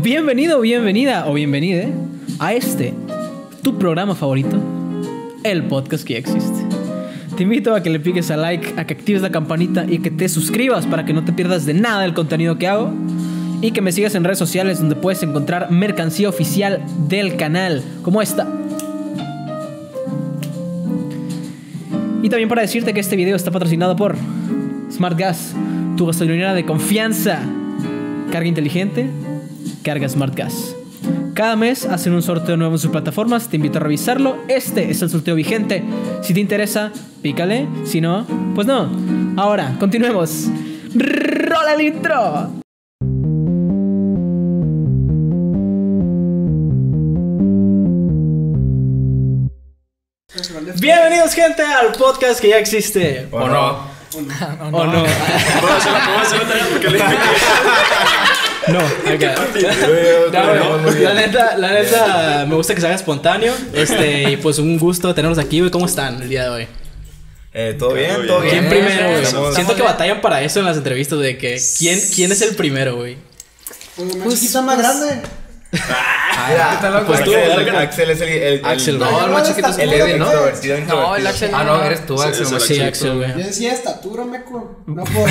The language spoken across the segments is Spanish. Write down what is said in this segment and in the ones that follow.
Bienvenido, bienvenida o bienvenide a tu programa favorito, el podcast que ya existe. Te invito a que le piques a like, a que actives la campanita y que te suscribas para que no te pierdas de nada del contenido que hago. Y que me sigas en redes sociales donde puedes encontrar mercancía oficial del canal, como esta. Y también para decirte que este video está patrocinado por Smart Gas, tu gasolinera de confianza. Carga inteligente, carga Smart Gas. Cada mes hacen un sorteo nuevo en sus plataformas. Te invito a revisarlo. Este es el sorteo vigente. Si te interesa, pícale. Si no, pues no. Ahora, continuemos. ¡Rola el intro! Bienvenidos, gente, al podcast que ya existe. ¿O no? ¿O no? No, la neta, me gusta que se haga espontáneo. Y pues un gusto tenerlos aquí, güey. ¿Cómo están el día de hoey? Todo bien, todo bien. ¿Quién primero, güey? Siento que batallan para eso en las entrevistas, de que ¿quién es el primero, güey? Pues chiquita más grande. Pues tú, Axel es el Axel, güey. No, el más chiquito es el Eddie, ¿no? No, el Axel. Ah, no, eres tú, Axel. Sí, Axel, güey. Yo decía estatura, meco. No por.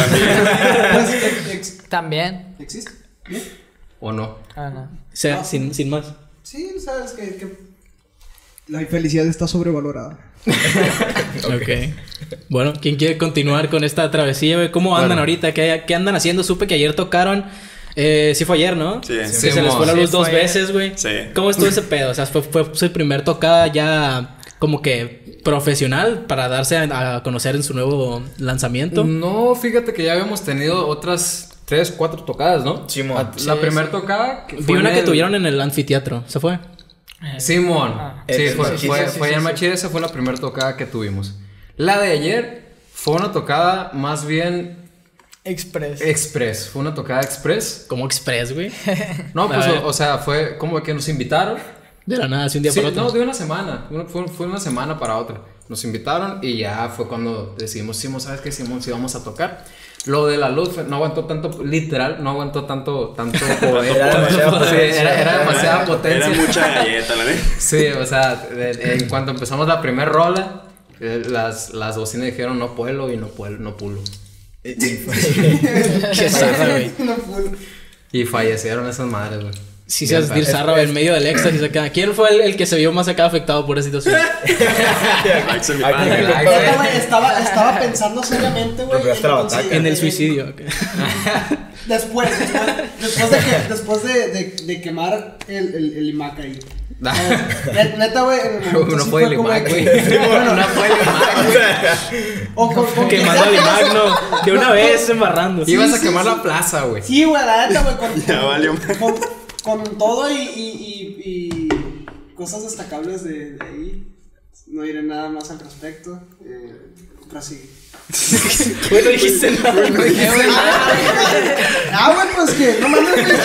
También. ¿Existe? ¿O no? Ah, no. O sea, sin más. Sí, sabes que la infelicidad está sobrevalorada. Ok. Bueno, ¿quién quiere continuar con esta travesía, güey? ¿Cómo andan ahorita? ¿Qué andan haciendo? Supe que ayer tocaron. Sí fue ayer, ¿no? Sí. Que se les fue la luz dos veces, güey. Sí. ¿Cómo estuvo ese pedo? O sea, fue su primer tocada ya como que profesional para darse a conocer en su nuevo lanzamiento. No, fíjate que ya habíamos tenido otras 3, 4 tocadas, ¿no? Simón. La primera tocada Vi una que tuvieron en el anfiteatro. ¿Se fue? Simón. Sí, fue sí, en Machir. Esa fue la primera tocada que tuvimos. La de ayer fue una tocada más bien Express. Fue una tocada express. Como express, güey. No, pues, o sea, fue como que nos invitaron. De la nada, así un día para otro. No, de una semana. Fue una semana para otra. Nos invitaron y ya fue cuando decidimos, ¿sabes qué? Si vamos a tocar. Lo de la luz no aguantó tanto, literal, no aguantó tanto poder. Era demasiada potencia. Era mucha galleta, la neta. Sí, o sea, en cuanto empezamos la primera rola, las bocinas dijeron no puedo y no pulo. Qué zarra, güey. Y fallecieron esas madres, güey. Sí, se va a zarra en medio del éxtasis acá. ¿Quién fue el que se vio más acá afectado por esa situación? Axel, mi padre. Estaba pensando seriamente, güey. En el suicidio. Okay. Después de quemar el IMAC ahí. Neta, güey. No fue el IMAC, güey. No fue el IMAC, güey. Quemando el IMAC, no. De una vez embarrando. Ibas a quemar la plaza, güey. Sí, güey, la neta, güey. Ya valió. Con todo y cosas destacables de ahí. No diré nada más al respecto. Prosigue. Bueno, dijiste nada. Güey, pues que no mames, güey.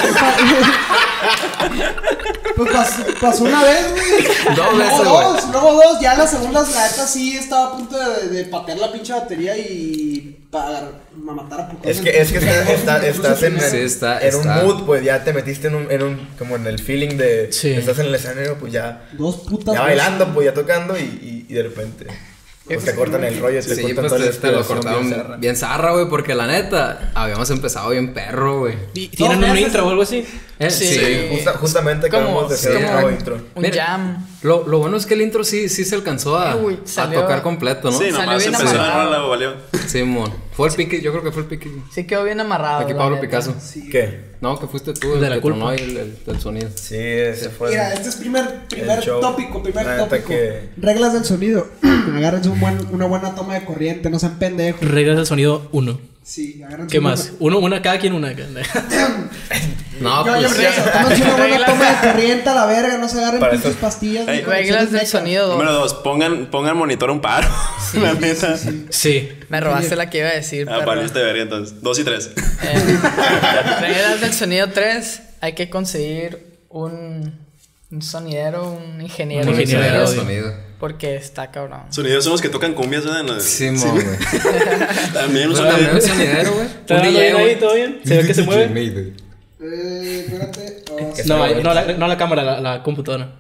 Pues pasó una vez, güey. Luego dos. Ya en las segundas, la neta sí estaba a punto de patear la pinche batería y para matar a putas. Es que estás en un mood, pues ya te metiste en un como en el feeling de estás en el escenario, pues ya. Dos putas. Ya bailando, pues ya tocando y de repente. Pues te cortan el rollo, te cortan todo el te lo cortaron bien zarra, güey, porque la neta, habíamos empezado bien perro, güey. ¿Tienen un intro o algo así? Sí. Justamente acabamos de hacer un nuevo intro. Un jam. Lo bueno es que el intro sí se alcanzó a tocar completo, ¿no? Sí, nomás empezó la rola, valió. Simón. Fue el pique, yo creo que fue el pique. Sí quedó bien amarrado. Aquí Pablo Picasso. Sí. ¿Qué? No, que fuiste tú de la culpa. No, el sonido. Sí, ese fue. Mira, este es primer show. tópico. Que... Reglas del sonido. Agárrense una buena toma de corriente, no sean pendejos. Reglas del sonido 1. Sí, agárrense. ¿Qué más? Cada quien una. No, yo pues tómense una buena toma de corriente a la verga, no se agarren pinches pastillas. Hey, reglas del sonido 2. Número 2, pongan monitor a un paro. La neta. Sí. Me robaste la que iba a decir, perro. Para este verga, entonces. 2 y 3. Reglas del sonido 3. Hay que conseguir un sonidero, un ingeniero de sonido. Porque está cabrón. Sonideros son los que tocan cumbias, ¿verdad? Sí, güey. También un sonidero, güey. ¿Está ahí todo bien? ¿Se ve que se mueve? Espérate. No la cámara, la computadora.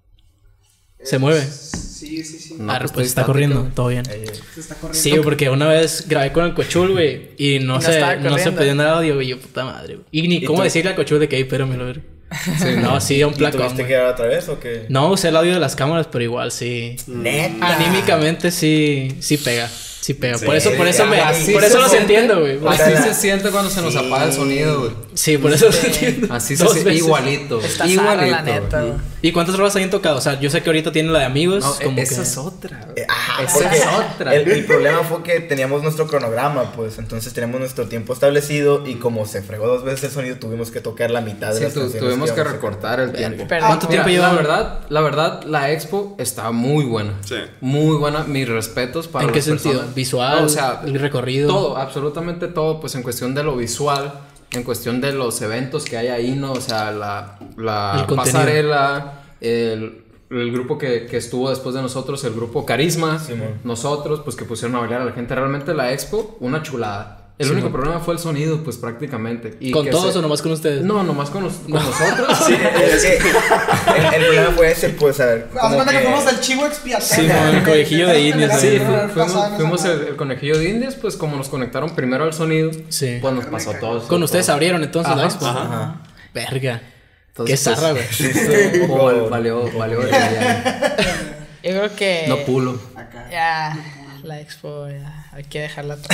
¿Se mueve? Sí. No, Pues está corriendo, todo bien. Se está corriendo. Sí, porque una vez grabé con el Cochul, güey, y no se podía andar audio, güey, yo, puta madre, güey. Y ni cómo decirle al Cochul de que, espérame, lo ver. Sí, no, sí, un placón. ¿Tuviste que grabar otra vez o qué? No, usé el audio de las cámaras, pero igual sí. Neta. Anímicamente sí pega. Sí pega. Sí, por eso los siente, entiendo, güey. Así se siente cuando se nos apaga el sonido, güey. Sí, por eso los entiendo. Así se siente igualito. Está igualito, la neta, güey. ¿Y cuántas rolas habían tocado? O sea, yo sé que ahorita tienen la de amigos. No, como esa que... es otra, güey. Esa es otra. El problema fue que teníamos nuestro cronograma, pues. Entonces teníamos nuestro tiempo establecido. Y como se fregó 2 veces el sonido, tuvimos que tocar la mitad de las canciones. Tuvimos que íbamos a recortar el tiempo. ¿Cuánto tiempo lleva? La verdad, la expo está muy buena. Sí. Muy buena. Mis respetos para ¿En qué las sentido? personas. ¿Visual? No, o sea, el recorrido. Todo, absolutamente todo. Pues en cuestión de lo visual, en cuestión de los eventos que hay ahí, ¿no? O sea, la pasarela, el grupo que estuvo después de nosotros, el grupo Carisma, Sí, nosotros, pues que pusieron a bailar a la gente. Realmente la expo, una chulada. El Sí, único problema fue el sonido, pues prácticamente. Y ¿Con que todos o nomás con ustedes? No, nomás con nosotros. Sí, es que el problema fue ese, pues, a ver. Haz cuenta que fuimos el chivo expiatorio. Sí, el conejillo de indias. Sí, Pasaban fuimos esa el conejillo de indias, pues como nos conectaron primero al sonido, Sí. pues nos pasó a todos. Con ustedes abrieron entonces la expo. Ajá. Verga. Entonces, Qué zarra, güey. Sí, sí. Valió el día. Yo creo que. No pulo. Ya, la expo, ya. Hay que dejarla atrás.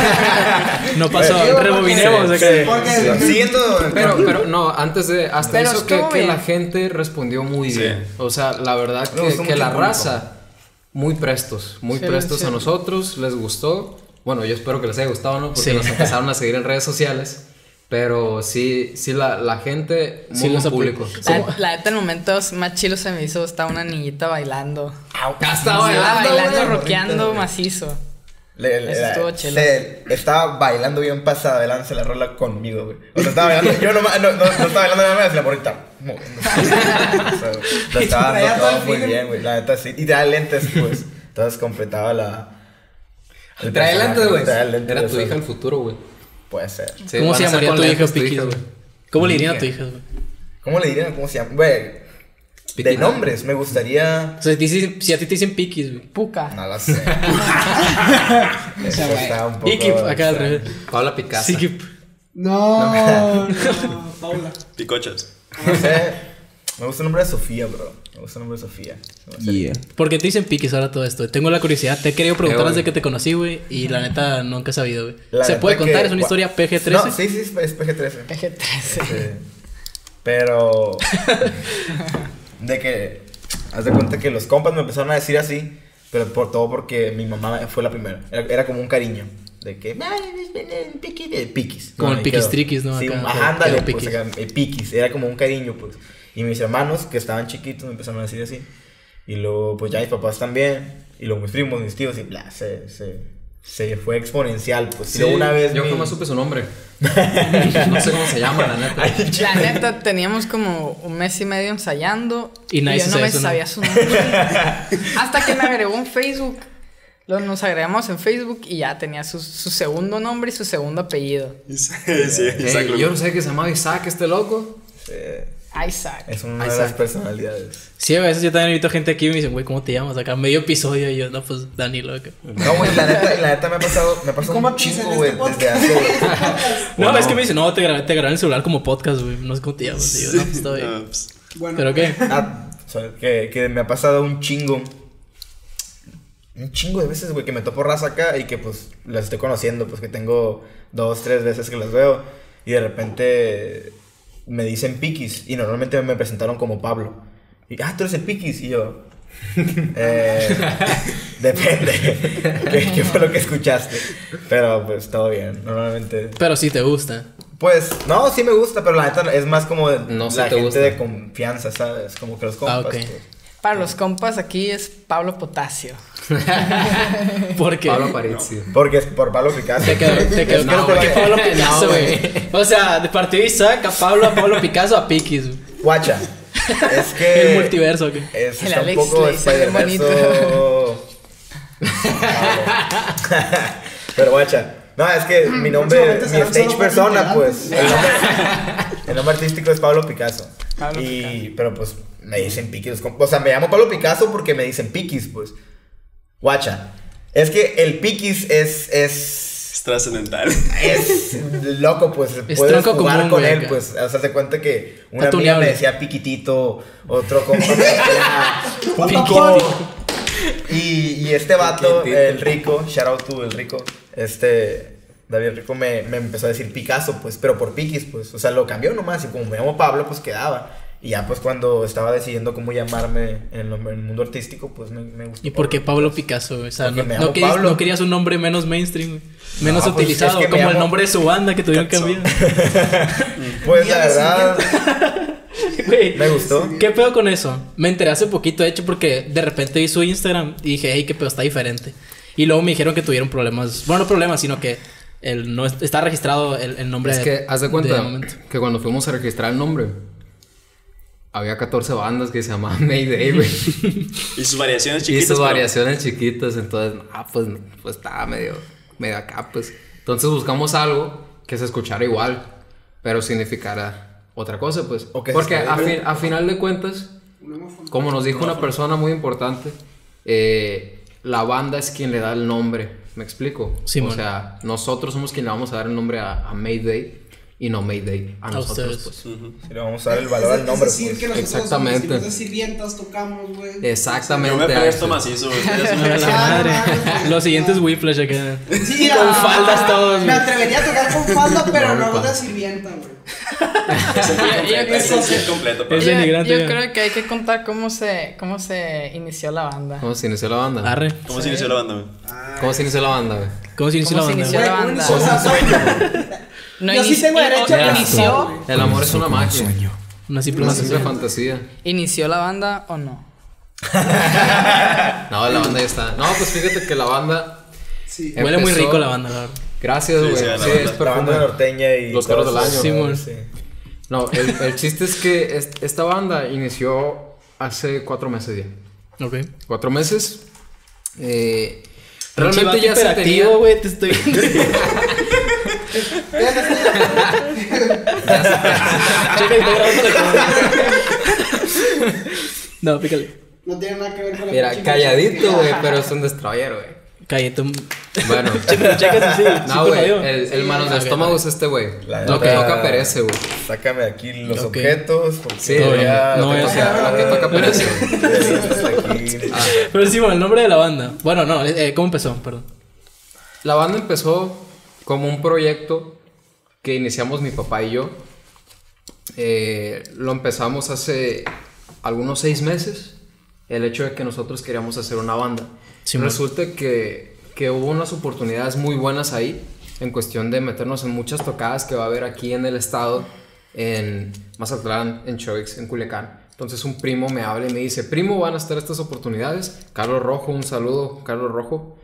No pasó. Rebobinemos. Sí, Porque siguiendo. Pero no, antes de. Hasta Pero eso estuvo que bien. la gente respondió muy Sí. bien. O sea, la verdad Me gustó que mucho la el público. raza, muy prestos Sí. a nosotros, les gustó. Bueno, yo espero que les haya gustado, ¿no? Porque Sí. nos empezaron a seguir en redes sociales. Pero sí, la gente, muy Sí, buen los apoyó. público. La neta, en momentos más chilos se me hizo. Estaba una niñita bailando. Estaba Bailando, güey. rockeando macizo. Eso estuvo chido. Estaba bailando bien pasada de lanza la rola conmigo, güey. O sea, estaba bailando. Yo no estaba bailando nada más, la morrita. Lo estaba traía dando todo todo el muy feeling. bien, güey. La neta sí. Y traía lentes, pues. Entonces completaba la. el Trae personaje, lentes, güey. traía lentes, Era tu eso. hija el futuro, güey. Puede ser. Sí, ¿Cómo van se a ser llamaría con tu hija lentes Piquis, güey? ¿Cómo le dirían a tu hija, güey? ¿Cómo le dirían? ¿Cómo se llama? Güey. De nombres, me gustaría. O sea, si a ti te dicen Piquis, güey. Puca. No lo sé. Eso está un poco. Ikip, acá al revés. Paula Picasso. Sikip. No, Paula. Picochas. No sé. Me gusta el nombre de Sofía, bro. Me gusta el nombre de Sofía. ¿Por qué te dicen Piquis ahora todo esto? Tengo la curiosidad. Te he querido preguntar güey. desde que te conocí, güey. Y la neta nunca he sabido, güey. La ¿Se neta puede contar? que- ¿Es una historia PG-13? No, sí, es PG-13. PG-13. Sí. Pero. De que. Haz de cuenta que los compas me empezaron a decir así. Pero por todo porque mi mamá fue la primera. Era como un cariño. De que. Piquis. Como el ahí Piquis quedó. Triquis, ¿no? Sí, Acá, ajá, ándale, quedó pues, Piquis. acá, Piquis. Era como un cariño, pues. Y mis hermanos, que estaban chiquitos, me empezaron a decir así. Y luego, pues ya mis papás también. Y luego mis primos, mis tíos, y bla, se fue exponencial, pues. Y luego una vez. Yo mi- jamás supe su nombre. No sé cómo se llama, la neta. La neta, teníamos como 1 mes y medio ensayando. Y nadie yo se no me sabía sabía su nombre. Hasta que me agregó en Facebook. Luego nos agregamos en Facebook y ya tenía su segundo nombre y su segundo apellido. Sí, exacto. Yo no sé que se llamaba Isaac, este loco. Isaac. Es una de las personalidades. Sí, a veces yo también he visto gente aquí y me dicen, güey, ¿cómo te llamas? Acá medio episodio y yo, no, pues Dani, loco. No, güey, la neta me ha pasado ¿Cómo un te dicen chingo, en güey, este desde podcast? hace. No, es que me dicen, no, te grabé en el celular como podcast, güey. No sé cómo te llamas. Y yo, no, pues está bien. Ah, pues, Bueno, ¿Pero qué? O sea, que me ha pasado un chingo. Un chingo de veces, güey, que me topo raza acá y que pues las estoy conociendo, pues que tengo 2, 3 veces que las veo. Y de repente me dicen Piquis y normalmente me presentaron como Pablo. Y, tú eres el Piquis. Y yo, depende. ¿Qué fue lo que escuchaste? Pero pues todo bien, normalmente. Pero sí te gusta. Pues, no, sí me gusta, pero la neta es más como de No, sí la te gente gusta. de confianza, ¿sabes? Como que los compas. ok. pues. Para los compas aquí es Pablo Potasio. Porque Pablo Aparicio. Porque es por Pablo Picasso. te quedó No, ¿por qué güey. Pablo Picasso, No, güey? O sea, de partido Isaac a Pablo Picasso a Piquis, güey. Guacha. Es que. El multiverso, ¿qué? Es, El está un Alex poco le dice bien Spider-Verso. Pero guacha. No, es que mi nombre, Próximamente mi serán stage solo persona, cuatro pues. El nombre artístico es Pablo Picasso. Pero pues me dicen Piquis. O sea, me llamo Pablo Picasso porque me dicen Piquis, pues. Guacha. Es que el Piquis Es trascendental. es loco, pues. Es Puedes tronco jugar común, con güey, él, acá. pues. O sea, te cuenta que una Está amiga me tuneable. decía Piquitito, otro compa me decía Piquito. Y este vato, el Rico, shout out to el Rico, David Rico me empezó a decir Picasso, pues, pero por Piquis, pues, o sea, lo cambió nomás, y como me llamo Pablo, pues quedaba. Y ya, pues, cuando estaba decidiendo cómo llamarme en el mundo artístico, pues, me gustó. ¿Y por qué Pablo Picasso, güey? O sea, Porque no, me no llamo querías, Pablo. no querías un nombre menos mainstream, güey. Menos No, pues, utilizado, es que me como el llamo- nombre de su banda que tuvieron que cambiar. Pues, la verdad, Güey, me gustó. ¿qué pedo con eso? Me enteré hace poquito, de hecho, porque de repente vi su Instagram y dije, hey, qué pedo, está diferente. Y luego me dijeron que tuvieron problemas. Bueno, no problemas, sino que no está registrado el nombre. Es que, haz de cuenta momento. que cuando fuimos a registrar el nombre, había 14 bandas que se llamaban Mayday, güey. Y sus variaciones Y chiquitas. sus pero- variaciones chiquitas, entonces, pues estaba medio acá, pues. Entonces buscamos algo que se escuchara igual, pero significara otra cosa, pues. O que se Porque escuchara a final de cuentas, como nos dijo una persona muy importante, la banda es quien le da el nombre, ¿me explico? Sí, o man. sea, nosotros somos quien le vamos a dar el nombre a Mayday y no Mayday a nosotros, ustedes. pues. Si le vamos a dar el valor al nombre, Es decir, pues. que nosotros Exactamente. somos de sirvientas, tocamos, güey. Exactamente. Yo me a presto eso. macizo, güey. Ustedes A me- la madre. Los siguientes Whiplash acá. Sí, Con faldas todos, Me güey. atrevería a tocar con falda, pero No, no pa. de sirvienta, güey. Es el kit completo, Es pero- denigrante, Yo ya. creo que hay que contar cómo se inició la banda. ¿Cómo se inició la banda? Arre. ¿Cómo se inició la banda, güey? ¿Cómo se inició la banda, güey? ¿Cómo se inició la ¿Cómo se banda? inició la Güey, banda? o sea, No Yo sí inici- tengo derecho a o- pensar, inició, güey. El amor es una magia. Una simple Una simple fantasía. fantasía. ¿Inició la banda o no? No, la banda ya está. No, pues fíjate que la banda. Sí. Huele muy empezó- rico la banda, la verdad. Gracias, Sí, güey. sí, Sí, la es banda. La banda perfume. norteña y Los caros del todo año. eso. Sí, mon. Sí. No, el chiste es que esta banda inició hace 4 meses ya. Ok. 4 meses. Realmente Realmente ya se tenía. hiperactivo, güey, te estoy. Checa, estoy grabando la cámara. No, pícale. No tiene nada que ver con la Mira, pinche calladito, música. güey, pero es un destroyer, güey. Cállate. Bueno. Checa si sí. No, güey, el manos de Ok, estómago es este, güey. La Lo que neta- toca perece, güey. Sácame de aquí los Ok. objetos. Porque Sí, ya no lo que voy a toca- hacer- lo que toca perece. Hasta aquí. Pero sí, bueno, el nombre de la banda. Bueno, no, ¿cómo empezó? Perdón. La banda empezó como un proyecto que iniciamos mi papá y yo. Lo empezamos hace algunos 6 meses. El hecho de que nosotros queríamos hacer una banda. Sí, man. Resulta que hubo unas oportunidades muy buenas ahí. En cuestión de meternos en muchas tocadas que va a haber aquí en el estado. En Mazatlán, en Choix, en Culiacán. Entonces un primo me habla y me dice: primo, van a estar estas oportunidades. Carlos Rojo, un saludo, Carlos Rojo.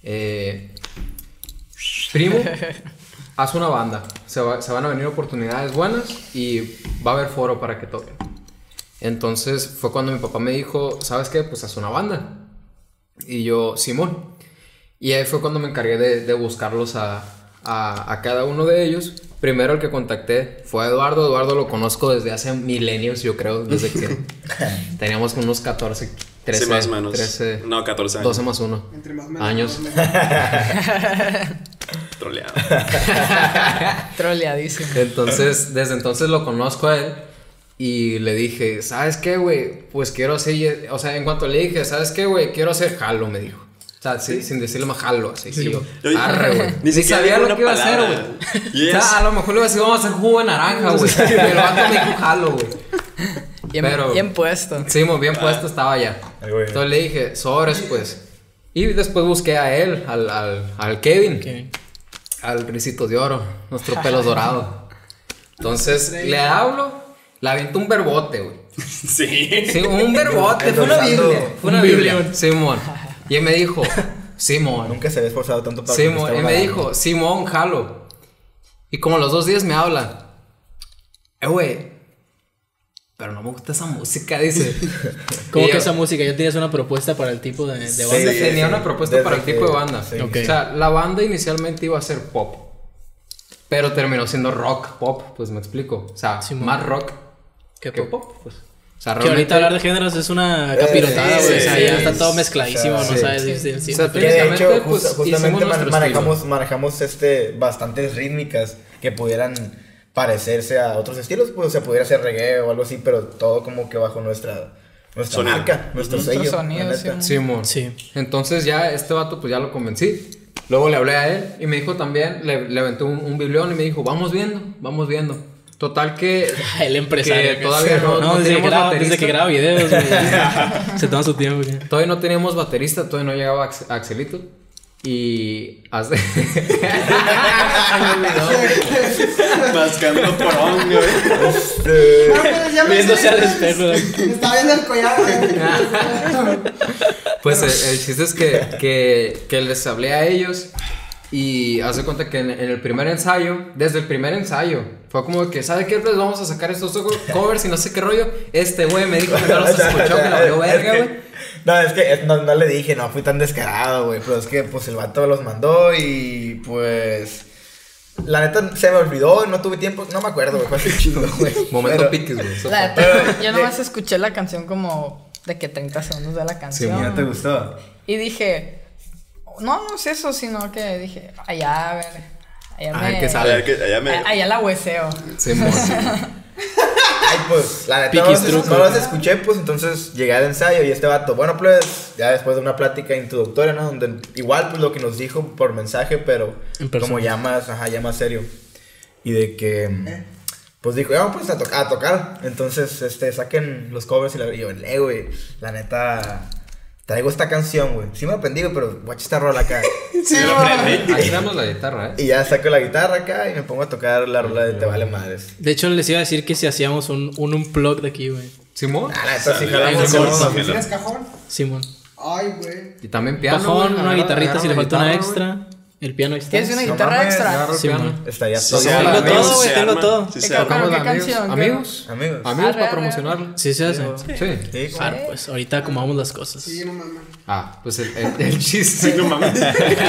Primo, haz una banda. Se van a venir oportunidades buenas y va a haber foro para que toquen. Entonces fue cuando mi papá me dijo: ¿sabes qué? Pues haz una banda. Y yo, Simón. Y ahí fue cuando me encargué de buscarlos a cada uno de ellos. Primero el que contacté fue a Eduardo. Eduardo lo conozco desde hace milenios, yo creo, desde que teníamos unos 14, 13, Sí, más o menos. 13, No, 14 años. 12 más 1 Entre más menos, años. más menos. Troleado. Troleadísimo. Entonces, desde entonces lo conozco a él. Y le dije: ¿sabes qué, güey? Pues quiero hacer... O sea, en cuanto le dije: ¿sabes qué, güey? Quiero hacer jalo, me dijo. O sea, sí, sin decirle más jalo, así. Sí, yo, Yo dije, arre, güey. ni Ni siquiera sabía dijo lo que iba a una hacer, palabra. güey. Yes. O sea, a lo mejor le iba a decir: vamos a hacer jugo de naranja, güey. Y el vato me dijo jalo, güey. Pero- Bien puesto. Sí, muy bien puesto estaba ya. Ay, güey. Entonces le dije: sobres, pues. Y después busqué a él, al Kevin. Ok. Al Risito de Oro, nuestro pelo dorado. Entonces le hablo, le aviento un verbote, güey. Sí. Sí, un verbote, fue una Endosando biblia. Fue una un biblia. biblión. Simón. Y él me dijo: Simón. Nunca se había esforzado tanto para Simón. conquistar Y una me banda. dijo: Simón, jalo. Y como a los 2 días me habla: güey, pero pero no me gusta esa música, dice. ¿Cómo Y que yo- esa música? ¿Ya tienes una propuesta para el tipo de Sí, banda? Tenía una propuesta desde para el tipo que- de banda. sí. Ok. O sea, la banda inicialmente iba a ser pop. Pero terminó siendo rock, pop, pues me explico. O sea, Simón. más rock ¿Qué que pop? pop, pues. O sea, Que realmente. ahorita hablar de géneros es una capirotada, sí, güey. O sea, sí, ya está sí. todo mezcladísimo, O sea, no sí. sabes. O sea, Que de hecho, técnicamente, pues, justamente hicimos nuestro manejamos bastantes rítmicas que pudieran parecerse a otros estilos, pues, o sea, pudiera ser reggae o algo así, pero todo como que bajo nuestra Sonido. marca, nuestro Nuestro sello. sonido, la neta. sí. Simón. Sí. Entonces ya este vato pues ya lo convencí. Luego le hablé a él y me dijo también, le aventé un biblión y me dijo, vamos viendo. Total que... El empresario. Que todavía no desde, que tenemos graba, baterista. desde que graba videos, güey. Se toma su tiempo. güey. Todavía no teníamos baterista, todavía no llegaba Axelito. Y hace... Mascando porón, güey. Ya me Viéndose sé. al espejo. güey. Me está viendo el collar, güey. Pues el chiste es que les hablé a ellos y hace cuenta que en el primer ensayo, desde el primer ensayo, fue como que, ¿sabe qué? Pues vamos a sacar estos covers y no sé qué rollo. Este güey me dijo que no los escuchó, que la valió verga, güey. No, es que no le dije, no fui tan descarado, güey. Pero es que, pues, el vato los mandó y, pues... La neta, se me olvidó, no tuve tiempo. No me acuerdo, güey, fue hace chido, güey. Momento Pero- piques, güey. Eso La fue. neta, yo nomás escuché la canción como de que 30 segundos de la canción. ¿No te gustó? Y dije, no es eso, sino que dije, allá, a ver. Allá A ver me. qué sale. Allá me. Allá la hueseo. Simón. Ay, pues, la neta, Piquis no truco. los escuché, pues, entonces llegué al ensayo y este vato, bueno, pues, ya después de una plática introductoria, ¿no? Donde igual, pues, lo que nos dijo por mensaje, pero En persona. como ya más serio. Y de que, pues, dijo, ya, pues, a tocar. Entonces, saquen los covers y yo, güey, la neta, traigo esta canción, güey. Sí me aprendí, güey, pero watch esta rola acá. Sí, Ahí damos la guitarra, Y ya saco la guitarra acá y me pongo a tocar la rola de Te Vale Madres. De hecho, les iba a decir que si hacíamos un unplug de aquí, güey. Simón. Ah, la neta, sí, Sale, jalamos, sale, ¿no? sale. ¿Tienes cajón? Simón. Ay, güey. Y también piano. Cajón, güey, una agarra- guitarrita si le agarra falta la una guitarra, güey. extra. El piano extra. ¿Tienes una No guitarra mames, extra? Agarra el Sí, piano. man. Estaría Sí, todo. sí, Tengo amigos, todo, güey, se tengo arma, todo. sí se ¿Qué arma. Pero, Tocamos ¿qué amigos. canción? Amigos. Amigos. Amigos para Arre, promocionarlo. Sí se hace. Sí. Sí, Ah, pues ahorita acomodamos las cosas. Sí, no mames. Ah, pues el chiste. No mames.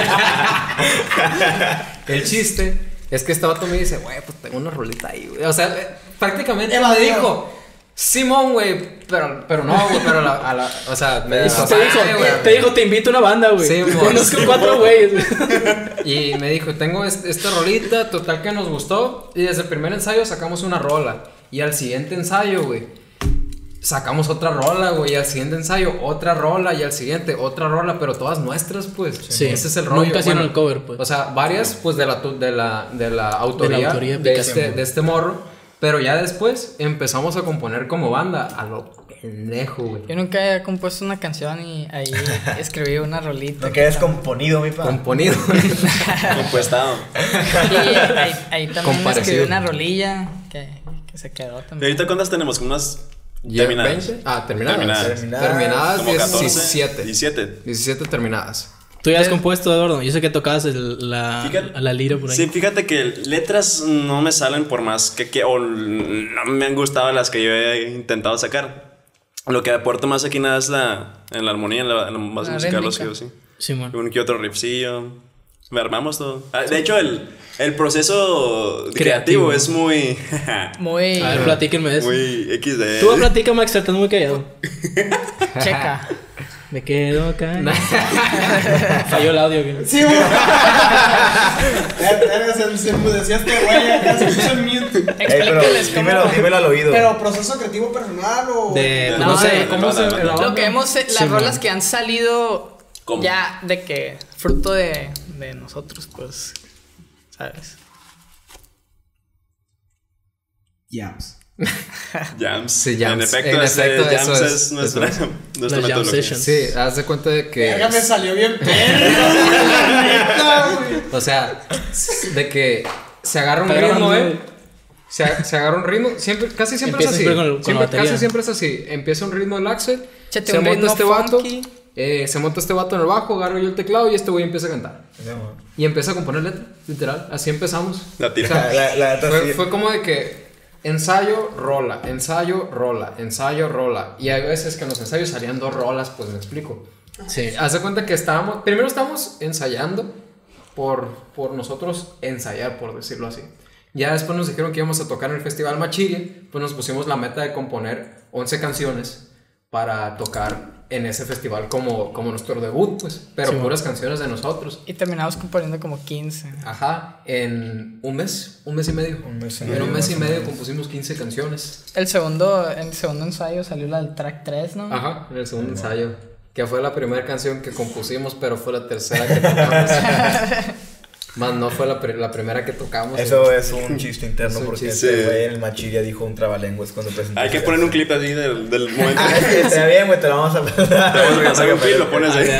El chiste es que este vato me dice, güey, pues tengo una rolita ahí, güey. O sea, prácticamente me Evadió. dijo, Simón, güey, pero no, güey, pero o sea, me dijo, Te dijo, te invito a una banda, güey. Sí, mo. Conozco 4 güeyes. Y me dijo, tengo esta rolita, total que nos gustó. Y desde el primer ensayo sacamos una rola. Y al siguiente ensayo, güey, sacamos otra rola, güey. Y al siguiente ensayo, otra rola. Y al siguiente, otra rola. Pero todas nuestras, pues. Sí. Ese es el rollo. Nunca hicieron el cover, pues. O sea, varias, pues, de la autoría, autoría de, Picasso. de este morro. Pero ya después empezamos a componer como banda. A lo pendejo, güey. Yo nunca he compuesto una canción y ahí escribí una rolita. No quedes componido, mi pa. Componido. Compuestado. Y ahí también Comparecido. escribí una rolilla que se quedó ¿Y también. ahorita cuántas tenemos? Como unas Ya, terminadas. 20. Ah, terminadas. Terminadas. Terminadas, Como 14. 17. 17. 17 terminadas. Tú ya has compuesto, Eduardo. Yo sé que tocabas la lira por ahí. Sí, fíjate que letras no me salen por más o no me han gustado las que yo he intentado sacar. Lo que aporta más aquí nada es en la armonía, en la base La musical, lo rítmica. sigo, sí. Simón. Un que otro riffcillo. Me armamos todo. Ah, de hecho, el proceso creativo es muy. Muy A ver, platíquenme de eso. muy XD. Tú platica, Max, estás muy callado. checa. Me quedo acá. Falló el audio. güey. Sí, güey. Se enmudecía este güey acá, se puso en mute. Pero dímelo al oído. Pero proceso creativo personal o. De, No, no sé, ¿cómo se Lo que hemos, las Sí, rolas man. que han salido ¿Cómo? ya de que fruto de nosotros, pues, ¿sabes? Jams. Jams. Sí, jams. En efecto, En efecto, jams eso es, es, nuestra, eso nuestra Las jam metodología. sessions. Sí, haz de cuenta de que. Verga, me salió bien perro. La neta, güey. O sea, de que se agarra un Está ritmo, grabando, se agarra un ritmo. Casi siempre Empieza es así. siempre con la Siempre, batería. casi siempre es así. Empieza un ritmo del Axel. Échate Se un monta ritmo este vato. funky. Se monta este vato en el bajo, agarro yo el teclado y este güey empieza a cantar. No, Y empieza a componer letra, literal. Así empezamos. La tira. O sea, La neta sí. fue como de que ensayo, rola, ensayo, rola, ensayo, rola. Y hay veces que en los ensayos salían 2 rolas, pues me explico. Sí. Haz de cuenta que primero estábamos ensayando por nosotros ensayar, por decirlo así. Ya después nos dijeron que íbamos a tocar en el Festival Machiri, pues nos pusimos la meta de componer 11 canciones para tocar en ese festival como nuestro debut, pues, pero Sí, puras canciones de nosotros. Y terminamos componiendo como 15. Ajá, en un mes y medio. En un mes y medio compusimos 15 canciones. En el segundo ensayo salió la del track 3, ¿no? Ajá, en el segundo ensayo. Que fue la primera canción que compusimos, pero fue la tercera que tocamos. Más no fue la primera que tocamos. Eso es un chiste interno Es un porque chiste. ese güey en el Machiria dijo un trabalenguas cuando presentó. Hay que poner un clip así del momento. Ah, sí, está bien, güey, te lo vamos a pasar. Te vamos a hacer un clip, lo pones ahí.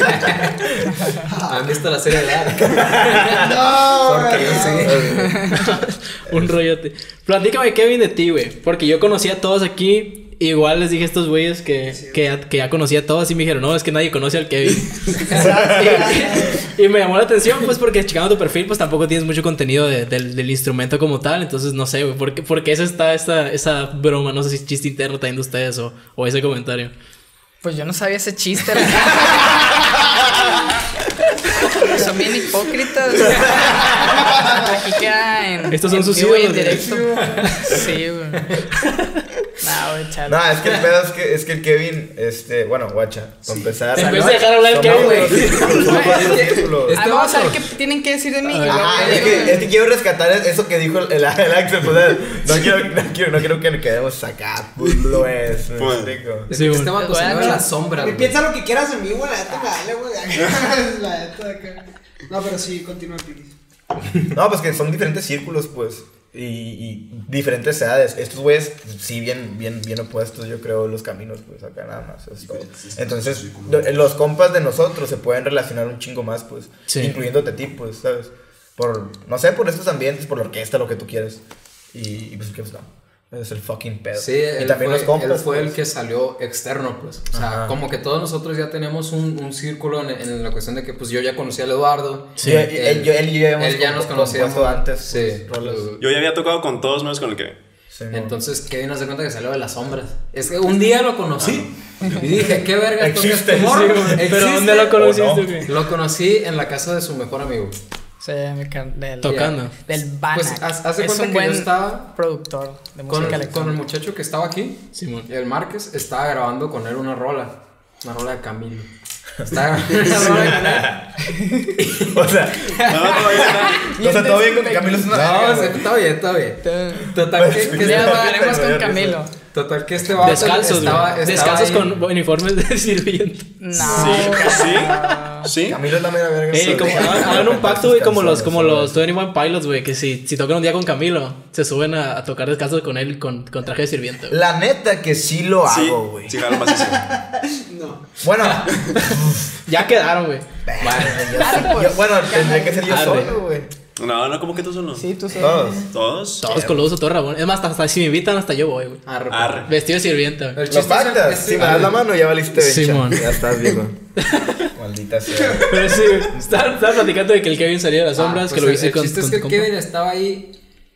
¿Han visto la serie de Dark? No, Porque yo sí. Un rollote. Platícame, Kevin, de ti, güey. Porque yo conocí a todos aquí. Igual les dije a estos güeyes que ya conocía a todos y me dijeron, no, es que nadie conoce al Kevin. y me llamó la atención, pues, porque checando tu perfil, pues tampoco tienes mucho contenido del instrumento como tal. Entonces, no sé, güey, ¿por qué está esa broma? No sé si es chiste interno también de ustedes o ese comentario. Pues yo no sabía ese chiste. Son bien hipócritas. Aquí queda en. Estos son en sus vivo y en ídolos, directo. Sí, güey. No, güey, chale. No, es que el pedo es que el Kevin, bueno, guacha, para empezar. En vez de dejar hablar al Kevin, güey. Vamos a ver qué tienen que decir de mí. Ah, es que quiero rescatar eso que dijo el Axel, pues, no quiero que nos quedemos acá, pues lo es, me Pues. explico. Sí, Este bueno. vato se ve en las sombras, Que güey. piensa lo que quieras de mí, güey, la neta me vale, güey. La neta de acá. No, pero sí, continúa, Piris. No, pues que son diferentes círculos, pues, y diferentes edades. Estos güeyes, sí, bien opuestos, yo creo, los caminos, pues, acá nada más. Entonces, los compas de nosotros se pueden relacionar un chingo más, pues, Sí. incluyéndote a ti, pues, ¿sabes? No sé, por estos ambientes, por la orquesta, lo que tú quieres. Y pues, que pues, no. Es el fucking pedo. Sí, y él también fue, los compas. él fue pues. el que salió externo, pues. O sea, Ajá. como que todos nosotros ya tenemos un círculo en la cuestión de que, pues, yo ya conocía al Eduardo. Sí, él y yo él ya nos conocíamos antes. Sí. pues, rolas. Yo ya había tocado con todos menos con el que. Sí, no. Entonces, Kevin, se cuenta que salió de las sombras. Es que un día lo conocí y dije, ¿qué verga toca Existe, este morro? sí, güey. Pero Existe. ¿dónde lo conociste, ¿O no? güey? Lo conocí en la casa de su mejor amigo. Sí, del Tocando. Banac. Pues, haz de Es cuenta un que buen yo estaba productor de con música el electrónica. muchacho que estaba aquí, Simón. el Márquez, estaba grabando con él una rola de Camilo. Estaba grabando una rola O sea, todo bien con Camilo es una con él. verga, No, güey. sí, está bien. Total, que Ya Ya, hablaremos ya, con ya, Camilo. Total que este vato Descalzos, estaba güey. Descalzos ahí. con uniformes de sirviente. No. ¿Sí? Camilo es la mera verga. Como hagan un pacto, güey, como los 21 Pilots, güey, que si tocan un día con Camilo, se suben a tocar descalzos con él con traje de sirviente, güey. La neta que sí lo Sí, hago, güey. sí, jalo macizo. No. Bueno, Ya quedaron, güey. bueno, tendría que ser yo Arre. solo, güey. No, ¿cómo que tú solo? Sí, tú sabes. Todos. ¿Todos? Todos coludos, todo rabón. Es más, hasta si me invitan, hasta yo voy, güey. Arre. Vestido de sirviente, güey. El Los chiste es- pactas. es- Si me das la mano, ya valiste de Simón. Ya estás, viejo. Maldita sea. Pero sí, güey. Estaba platicando de que el Kevin salía de las sombras, pues que lo hice el con chiste es que el compa. Kevin estaba ahí.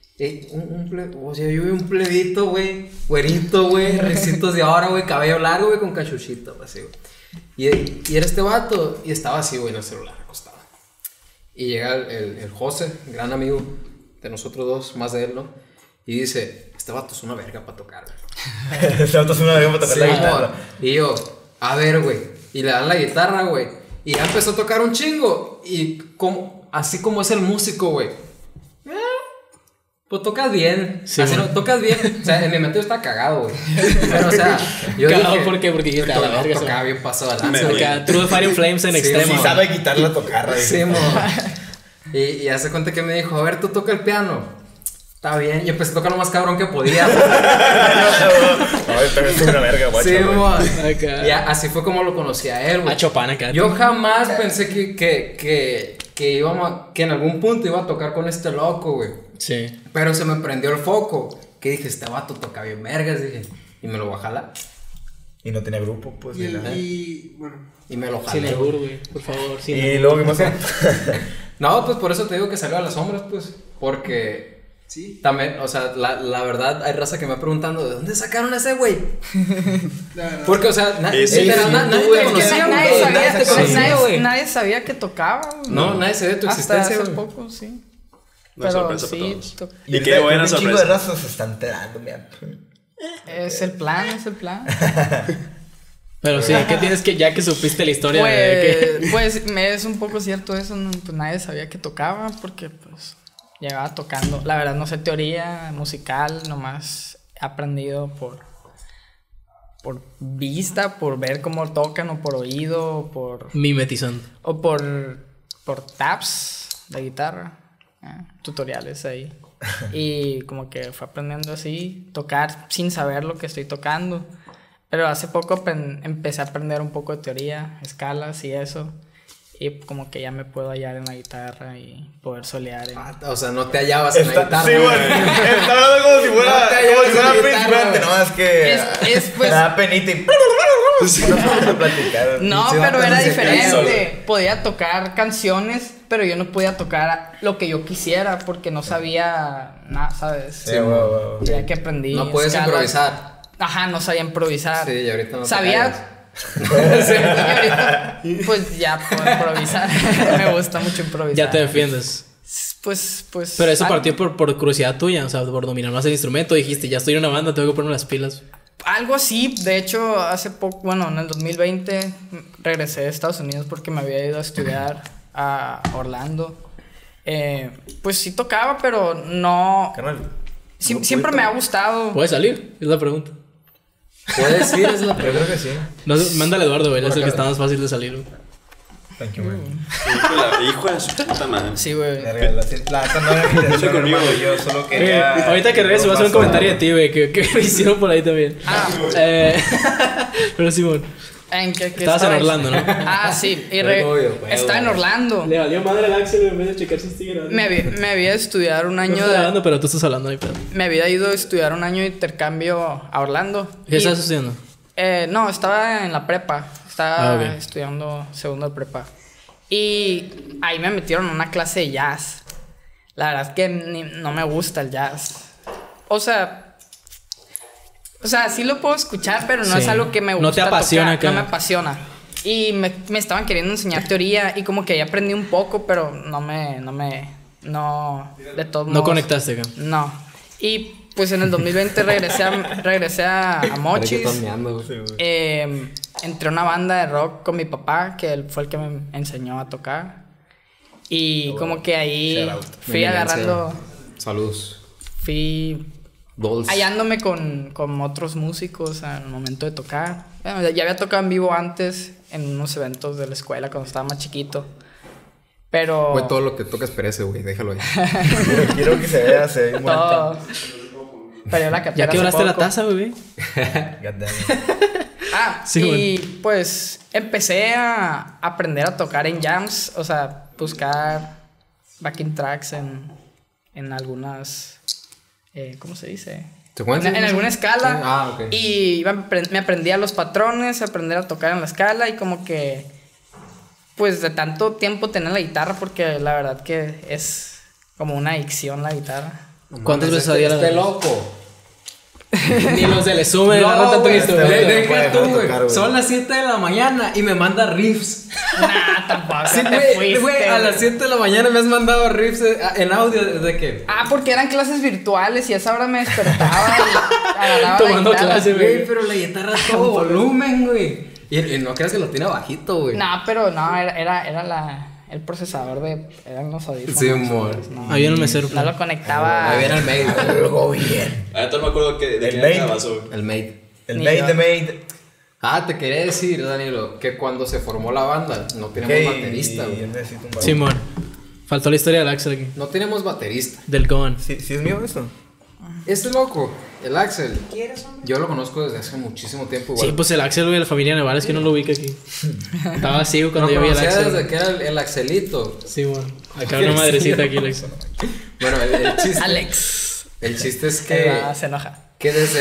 O sea, yo vi un plebito, güey. Güerito, güey. Recitos de ahora, güey. Cabello largo, güey. Con cachuchito, así, güey. Y era este vato. Y estaba así, güey, en el celular, acostado. Y llega el José, gran amigo de nosotros dos, más de él, ¿no? Y dice: este vato es una verga para tocar, güey. Este vato es una verga para tocar la Sí, guitarra. amor. Y yo, a ver, güey. Y le dan la guitarra, güey. Y ya empezó a tocar un chingo. Y así como es el músico, güey. Pues tocas bien. Sí, así güey. no, tocas bien. O sea, en mi mente yo estaba cagado, güey. Pero, o sea, yo Cagado, dije. ¿por qué? Porque dijiste, a la no, verga, tocaba eso. bien pasado de Me lanza, güey. Acá, True Fire and Flames en Sí, extremo. Si güey. sabe quitar la tocarra, Sí, mo. Y hace cuenta que me dijo, a ver, tú toca el piano. Está bien. Y empecé a tocar lo más cabrón que podía. No, esta es una verga, guacho. Sí, güey. mo. Acá. Y así fue como lo conocí a él, güey. A Chopin acá. Yo jamás pensé que en algún punto iba a tocar con este loco, güey. Sí. Pero se me prendió el foco. Que dije, este vato toca bien vergas, dije. Y me lo voy a jalar. Y no tenía grupo, pues. ni nada. Y bueno. Y me lo Sin jalé. albur, güey. Por favor, sin Y albur. luego, ¿qué pasó? No, pues por eso te digo que salió a las sombras, pues. Porque Sí. También, o sea, la verdad, hay raza que me va preguntando, ¿de dónde sacaron a ese güey? La verdad. Porque, o sea, nadie Sí, te sí, conocía, Nadie güey. sabía, Nadie te conocía, güey. nadie sabía que tocaba. güey. No, nadie sabía de tu Hasta existencia, hace güey. poco, sí. Una sorpresa para sí, todos. Y Y qué buena un chingo de sorpresa. razas se están enterando, mira. es el plan, es el plan. Pero sí, ¿qué tienes que, ya que supiste la historia de que... Pues me es un poco cierto eso, pues nadie sabía que tocaba porque pues llegaba tocando. La verdad no sé teoría musical, nomás he aprendido por vista, por ver cómo tocan o por oído Mimetizando. o por taps de guitarra, tutoriales ahí. Y como que fue aprendiendo así, tocar sin saber lo que estoy tocando. Pero hace poco empecé a aprender un poco de teoría, escalas y eso. Y como que ya me puedo hallar en la guitarra y poder solear. O sea, no te hallabas en la guitarra. Sí, güey. Está hablando como si fuera. No te Como si hallas fuera en principiante. guitarra, No, es que. Es, pues- Me da penita y. No vamos a platicar. No, Sí, pero era se diferente. Podía tocar canciones, pero yo no podía tocar lo que yo quisiera porque no sabía nada, ¿sabes? Sí, güey. Ya que aprendí. No puedes escalas. improvisar. Ajá, no sabía improvisar. Sí, y ahorita no te Sabía. callas. Sí, y ahorita, pues ya puedo improvisar. Me gusta mucho improvisar. Ya te defiendes. Pues. Pero eso algo- partió por curiosidad tuya, o sea, por dominar más el instrumento. Dijiste, ya estoy en una banda, tengo que ponerme las pilas. Algo así, de hecho, hace poco, bueno, en el 2020 regresé de Estados Unidos porque me había ido a estudiar a Orlando. Pues sí tocaba, pero no. Carnal. Siempre me ha gustado. ¿Puedes salir? Es la pregunta. ¿Puedes ir? Es la Yo creo que sí. No, mándale a Eduardo, güey, él es el que está más fácil de salir. Güey. Thank you, man. Hijo de su puta madre. Sí, güey. Verga, la neta no era mi intención, conmigo, hermano. güey. Yo solo quería. Ahorita que regrese, voy a hacer un pasó. comentario de ti, güey, que me hicieron por ahí también. Pero Simón, ¿En qué estabas en estabais? Orlando, ¿no? Ah, sí. Y Pero obvio, güey, estaba en güey. Orlando. Le valió madre al Axel en vez de checar si estoy grabando. Me había a estudiar un No año estoy de. grabando, pero tú estás hablando ahí, pero... Me había ido a estudiar un año de intercambio a Orlando. ¿Qué Y- estás estudiando? No, estaba en la prepa. Estaba Ah, ok. estudiando segundo de prepa. Y ahí me metieron a una clase de jazz. La verdad es que no me gusta el jazz. O sea, sí lo puedo escuchar, pero no Sí. es algo que me gusta. No te apasiona tocar, acá. no me apasiona. Y me estaban queriendo enseñar teoría y como que ahí aprendí un poco, pero no, de todos No modos. conectaste acá. No. Y pues en el 2020 regresé a Mochis. Estás meando, güey. Entré a una banda de rock con mi papá, que él fue el que me enseñó a tocar. Y como que ahí Shout out. fui Eminencia. agarrando, Saludos. fui Dolls. hallándome con otros músicos al momento de tocar. Bueno, ya había tocado en vivo antes en unos eventos de la escuela cuando estaba más chiquito. Pero Güey, todo lo que tocas perece, güey. Déjalo ahí. Quiero que se vea, se ve muy todo. Pero la cartera Ya hace quebraste la poco. taza, güey. Sí, Y pues empecé a aprender a tocar en jams, o sea, buscar backing tracks en algunas, ¿cómo se dice? ¿Secuencias? En alguna escala. Sí. Ah, ok. Y me aprendía los patrones, aprender a tocar en la escala y como que, pues de tanto tiempo tener la guitarra, porque la verdad que es como una adicción la guitarra. ¿Cuántas veces a día la Este agarras? loco. Ni los de le sume, No, agarran tanto güey, instrumento. este güey. deja puede tú, dejar güey. tocar, güey. Son las 7 de la mañana y me manda riffs. Nah, tampoco Sí, te fuiste. güey, a las 7 de la mañana me has mandado riffs en audio de que... Ah, porque eran clases virtuales y a esa hora me despertaba y agarraba Tomando la guitarra. clase, Güey, pero la guitarra a todo volumen, güey. Y no creas que lo tiene bajito, güey. No, pero no, era el procesador eran los audífonos. Sí, amor. pues, no. Ahí viene el mesero. No lo conectaba. Ahí viene el maid. Algo bien. Ahorita no me acuerdo de El qué main. era vaso, güey. El maid. El Ni maid yo. de maid. Ah, te quería decir, Danilo, que cuando se formó la banda no teníamos baterista, güey. Necesito un bajo. Simón. Faltó la historia del Axel aquí. No teníamos baterista. Del Gone. ¿Sí es mío eso? Este loco, el Axel, yo lo conozco desde hace muchísimo tiempo. Igual. Sí, pues el Axel, güey, la familia Navarra es que no lo ubica aquí. Estaba así güey, cuando lo yo vi al conocía Axel. desde que era el Axelito. Sí, bueno. Acá una madrecita aquí, el Axel. Bueno, el chiste. Alex. El chiste es Se enoja. que desde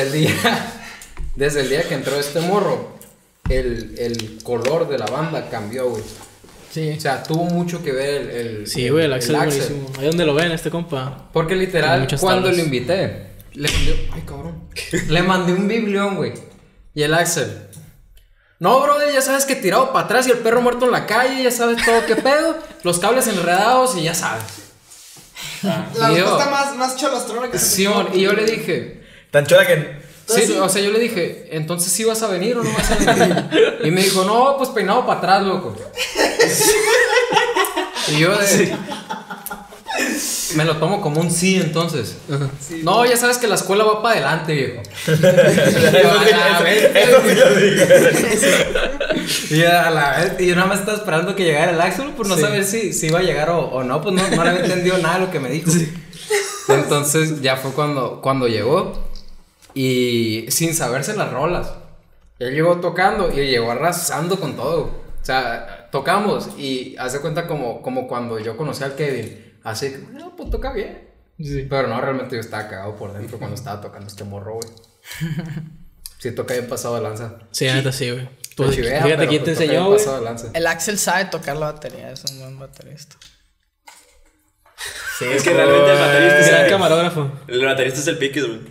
el día que entró este morro, el color de la banda cambió, güey. Sí. O sea, tuvo mucho que ver el Sí, güey, el Axel es buenísimo. Ahí donde lo ven, este compa. Porque Con literal, muchas cuando tablas. lo invité, le mandé, ay cabrón, le mandé un biblión, güey. Y el Axel, no, brother, ya sabes que tirado para atrás y el perro muerto en la calle, ya sabes todo qué pedo, los cables enredados y ya sabes. La Y yo- respuesta más chalastrona que Sí, y yo le dije, Tan chora que. sí, o sea, yo le dije, entonces sí vas a venir o no vas a venir. Y me dijo, no, pues peinado para atrás, loco. Y yo me lo tomo como un sí, entonces. No, ya sabes que la escuela va para adelante, viejo. Y a la vez, y yo nada más estaba esperando que llegara el Axel por no saber si iba a llegar o no, pues no le había entendido nada de lo que me dijo. Entonces ya fue cuando llegó y sin saberse las rolas. Él llegó tocando y llegó arrasando con todo. O sea, tocamos y hace cuenta como cuando yo conocí al Kevin. Así que, no, pues toca bien. Sí. Pero no, realmente yo estaba cagado por dentro cuando estaba tocando este morro, güey. Sí, toca bien pasado de lanza. Sí, la neta sí, güey. Pues, Pues, chivea, fíjate pero, quién te pues, toca enseñó, bien güey. pasado de lanza. El Axel sabe tocar la batería, es un buen baterista. Sí, Es que realmente el baterista es Gran el- camarógrafo. El baterista es el Piquis, güey.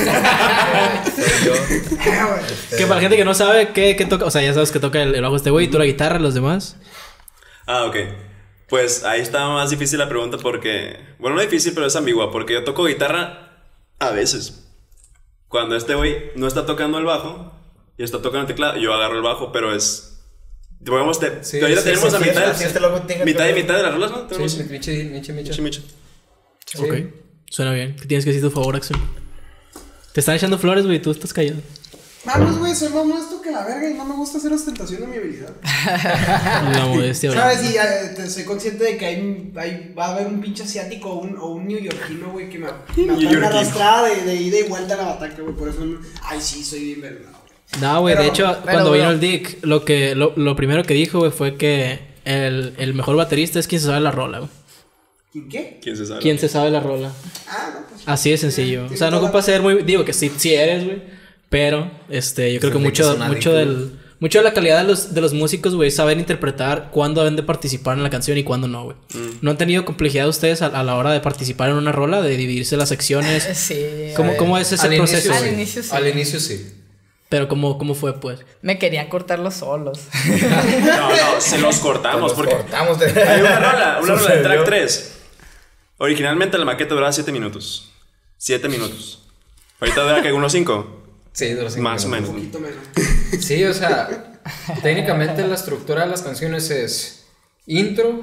Que para la gente que no sabe qué toca, o sea, ya sabes que toca el bajo este güey y tú la guitarra, los demás. Ah, ok. Pues ahí está más difícil la pregunta porque... Bueno, no difícil, pero es ambigua. Porque yo toco guitarra a veces. Cuando este güey no está tocando el bajo y está tocando el teclado, yo agarro el bajo, pero es... Digamos, Sí, ahorita sí, tenemos sí, a sí, mitad, sí, este loco tiene- mitad y mitad de las rolas, ¿no? Sí, Tenemos Michi. Michi. Sí. Ok, suena bien. ¿Qué tienes que decir tu favor, Axel? Te están echando flores, güey, tú estás callado. Vamos, güey, soy más modesto que la verga y no me gusta hacer ostentación de mi habilidad. La modestia, bro. ¿Sabes? Y soy consciente de que va a haber un pinche asiático o un neoyorquino, güey, que me Neoyorquino. una arrastrada de ida y vuelta a la bataca, güey. Por eso, ay, sí, soy bien verdad. No, güey, de Pero- hecho, pero, cuando vino bro. el Dick, lo primero que dijo, güey, fue que el mejor baterista es quien se sabe la rola, güey. ¿Quién qué? ¿Quién se sabe? Quien se sabe la rola. Ah, no, pues. Así de sencillo. O Tiene sea, no toda ocupa ser muy... Digo que sí eres, güey. Pero, yo creo que Enrique mucho es un mucho de la calidad de los músicos, güey, saber interpretar cuándo deben de participar en la canción y cuándo no, güey. ¿No han tenido complejidad ustedes a la hora de participar en una rola, de dividirse las secciones? Sí. ¿Cómo es ese Al proceso, inicio, güey? Al inicio sí. Al inicio sí. Pero ¿cómo fue, pues? Me querían cortar los solos. No, se los cortamos porque... Cortamos Hay una rola de Sucedió. track 3. Originalmente la maqueta duraba 7 minutos. 7 minutos. Ahorita dura que unos 5. Sí, de los 5 Más o menos. Un poquito menos. Sí, o sea, técnicamente la estructura de las canciones es intro,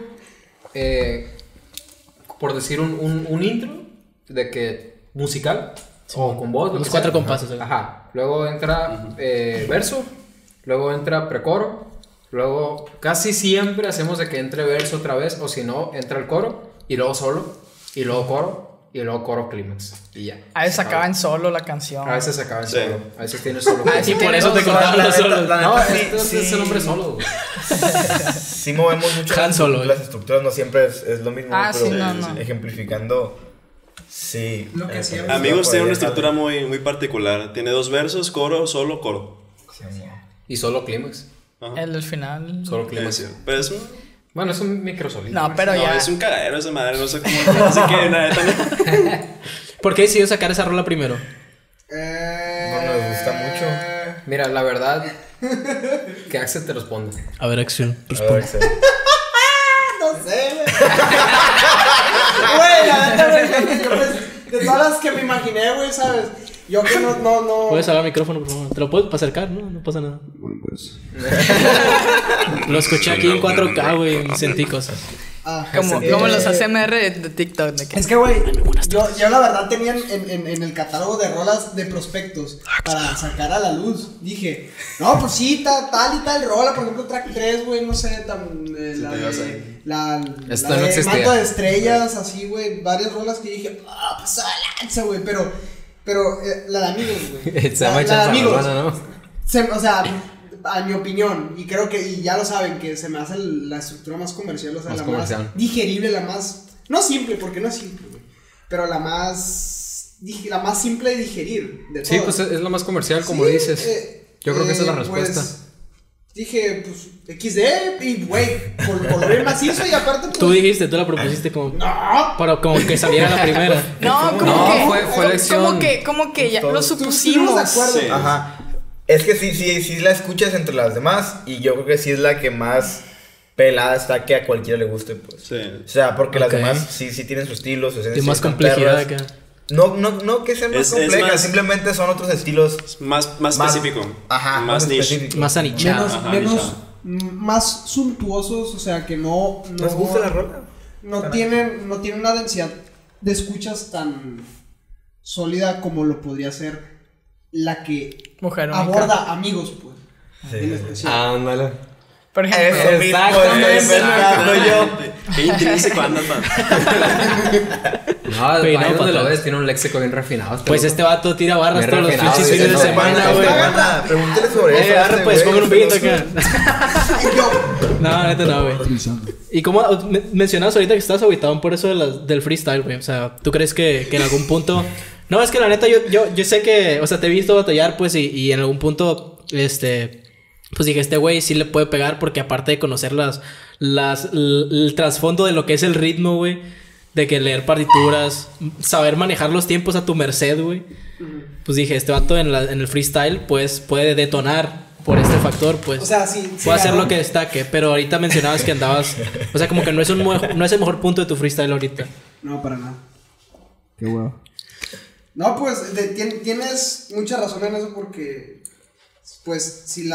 por decir un intro de que musical o con voz. lo Los que 4 sea. compases, güey. Ajá. Luego entra verso, luego entra precoro, luego casi siempre hacemos de que entre verso otra vez o si no entra el coro y luego solo y luego coro y luego coro clímax y ya. A veces acaba en solo la canción. A veces se acaba en Sí. solo, a veces tiene solo. Ah, sí, Y por tiene eso te dos cortaron los solos. No, sí, este es el nombre solo, güey. Sí movemos mucho Han Solo, las estructuras, no siempre es lo mismo, Ah, pero sí, no. ejemplificando, sí. Lo que hacíamos. Amigos tiene una Por ahí, estructura muy particular. Tiene 2 versos, coro, solo, coro. Y solo clímax. El del final. Solo clímax. Sí, pero es un, Bueno, es un microsolito. No, pero no, ya. es un cagadero esa madre, no sé cómo. Así que nada, también. ¿Por qué decidió sacar esa rola primero? No nos gusta mucho. Mira, la verdad, que Axel te responde. A ver, Axel, A ver, Axel. No sé, güey. Güey, la neta, güey. Yo, pues, de todas las que me imaginé, güey, ¿sabes? Yo que no. Puedes hablar al micrófono, por favor. Te lo puedes acercar, ¿no? No pasa nada. Bueno, pues. Lo escuché aquí en 4K, güey, y sentí cosas. Como los ASMR de TikTok. De que... Es que, güey, yo la verdad tenía en el catálogo de rolas de prospectos para sacar a la luz. Dije, no, pues sí, tal y tal rola, por ejemplo, track 3, güey, no sé, la te ibas de. ahí. La Esto de no existía. Manto de Estrellas, así, güí, varias rolas que dije, pues a lanza, güey, pero la de amigos, güey. Se llama La de Chanza amigos. Urbana, ¿no? O sea, a mi opinión, y creo que, y ya lo saben, que se me hace la estructura más comercial, o sea, Más la comercial. más digerible, la más, no simple, porque no es simple, güey, pero la más simple de digerir de Sí, todas. pues es lo más comercial, como Sí, dices. Yo creo que esa es la pues, respuesta. dije, pues, XD, y güey, por lo bien macizo, y aparte, pues. Tú la propusiste como. No. Para como que saliera la primera. No, No, que. fue elección. Como que ya lo Estuvimos supusimos. de acuerdo. Sí. Ajá. Es que sí la escuchas entre las demás. Y yo creo que sí es la que más pelada está que a cualquiera le guste, pues. Sí. O sea, porque las Ok. demás sí tienen su estilo, su esencia. Tiene más están complejidad perras. acá. No que sean más Es complejas, más- simplemente son otros estilos. Más específico. Ajá, Más niche. específico. Más anichado. Ajá, Más suntuosos, o sea, que no. ¿Nos gusta la rola? No tienen una densidad de escuchas tan sólida como lo podría ser la que Mujer única. aborda amigos, pues. Sí. En especial. Ándale. Por ejemplo. Eso mismo estoy pensando yo. Qué intrínseco anda, pan. No, Peinado ahí donde para lo atrás. ves, tiene un léxico bien refinado. Pues este vato tira barras Bien todos los refinado, pinches sí, fines de no, semana, no, güey. Semana, pregúntale sobre eso. Agarra, pues, pongan un pito acá. Y yo, No, neta no, güey. Y como mencionabas ahorita que estás aguitado por eso del freestyle, güey. O sea, ¿tú crees que en algún punto... No, es que la neta yo sé que... O sea, te he visto batallar, pues, y en algún punto, pues dije, este güey sí le puede pegar porque aparte de conocer el trasfondo de lo que es el ritmo, güey, de que leer partituras, saber manejar los tiempos a tu merced, güey. Pues dije, este vato en el freestyle, pues, puede detonar por este factor, pues. o sea, sí. Puede hacer lo que destaque, pero ahorita mencionabas que andabas... O sea, como que no es el mejor punto de tu freestyle ahorita. No, para nada. Qué huevo. No, pues tienes mucha razón en eso porque, pues, si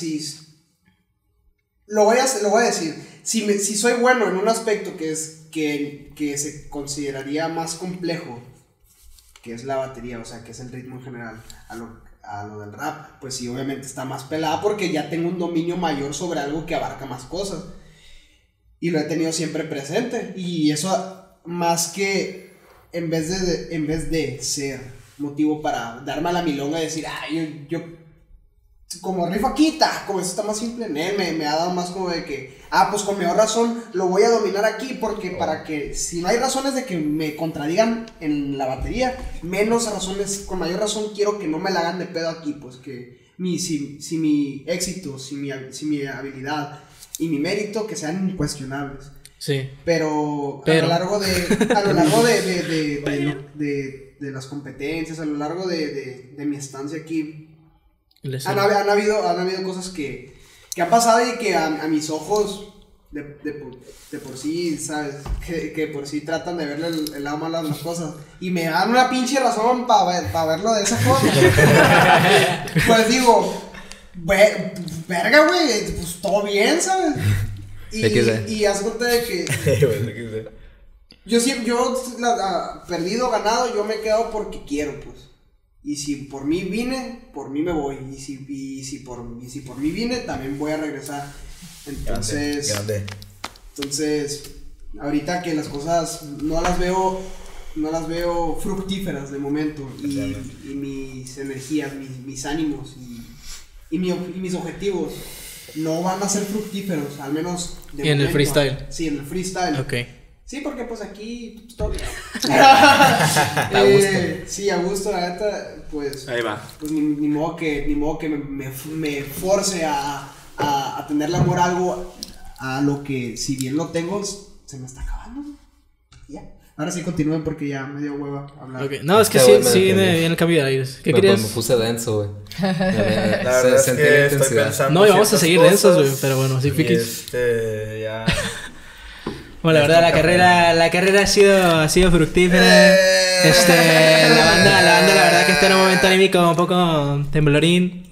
lo voy a decir, si soy bueno en un aspecto que es que se consideraría más complejo, que es la batería, o sea, que es el ritmo en general, a lo del rap, pues sí, obviamente está más pelada porque ya tengo un dominio mayor sobre algo que abarca más cosas. Y lo he tenido siempre presente. Y eso, más que en vez de ser motivo para darme a la milonga y decir, yo como rifo aquí, como eso está más simple en él, me ha dado más como de que, pues con mayor razón lo voy a dominar aquí, porque para que, si no hay razones de que me contradigan en la batería, menos razones, con mayor razón quiero que no me la hagan de pedo aquí, pues que si mi éxito, si mi habilidad y mi mérito que sean incuestionables. Sí. Pero a lo largo de las competencias, a lo largo de mi estancia aquí, han habido cosas que han pasado y que a mis ojos de por sí, ¿sabes? Que por sí tratan de verle el lado malo a las cosas y me dan una pinche razón para verlo de esa forma. Pues digo, verga, güey, pues todo bien, ¿sabes? Y haz cuenta de que yo perdido, ganado, yo me he quedado porque quiero, pues. Y si por mí vine, por mí me voy. Y si por mí vine, también voy a regresar. Entonces, entonces, ahorita que las cosas no las veo fructíferas de momento. Y mis energías, mis ánimos y mis objetivos no van a ser fructíferos, al menos de ¿Y en el freestyle? Sí, en el freestyle. Ok. Sí, porque pues aquí pues, todo bien. A gusto. Sí, a gusto, la neta, pues. Ahí va. Pues ni modo que me force a tenerle amor a algo a lo que, si bien lo tengo, se me está acabando. Ya. Ahora sí continúen porque ya me dio hueva hablar. Okay. No, es que Está bueno, sí entiendo. viene bien el cambio de aires. ¿Qué Me querías? puse denso, güey. La verdad es Sentí que la estoy intensidad. pensando No, y vamos a ciertas seguir cosas, densos, güey, pero bueno, sí, y piquis. ya. Bueno, la verdad, la carrera ha sido fructífera. La banda, la verdad que está en un momento anímico un poco temblorín.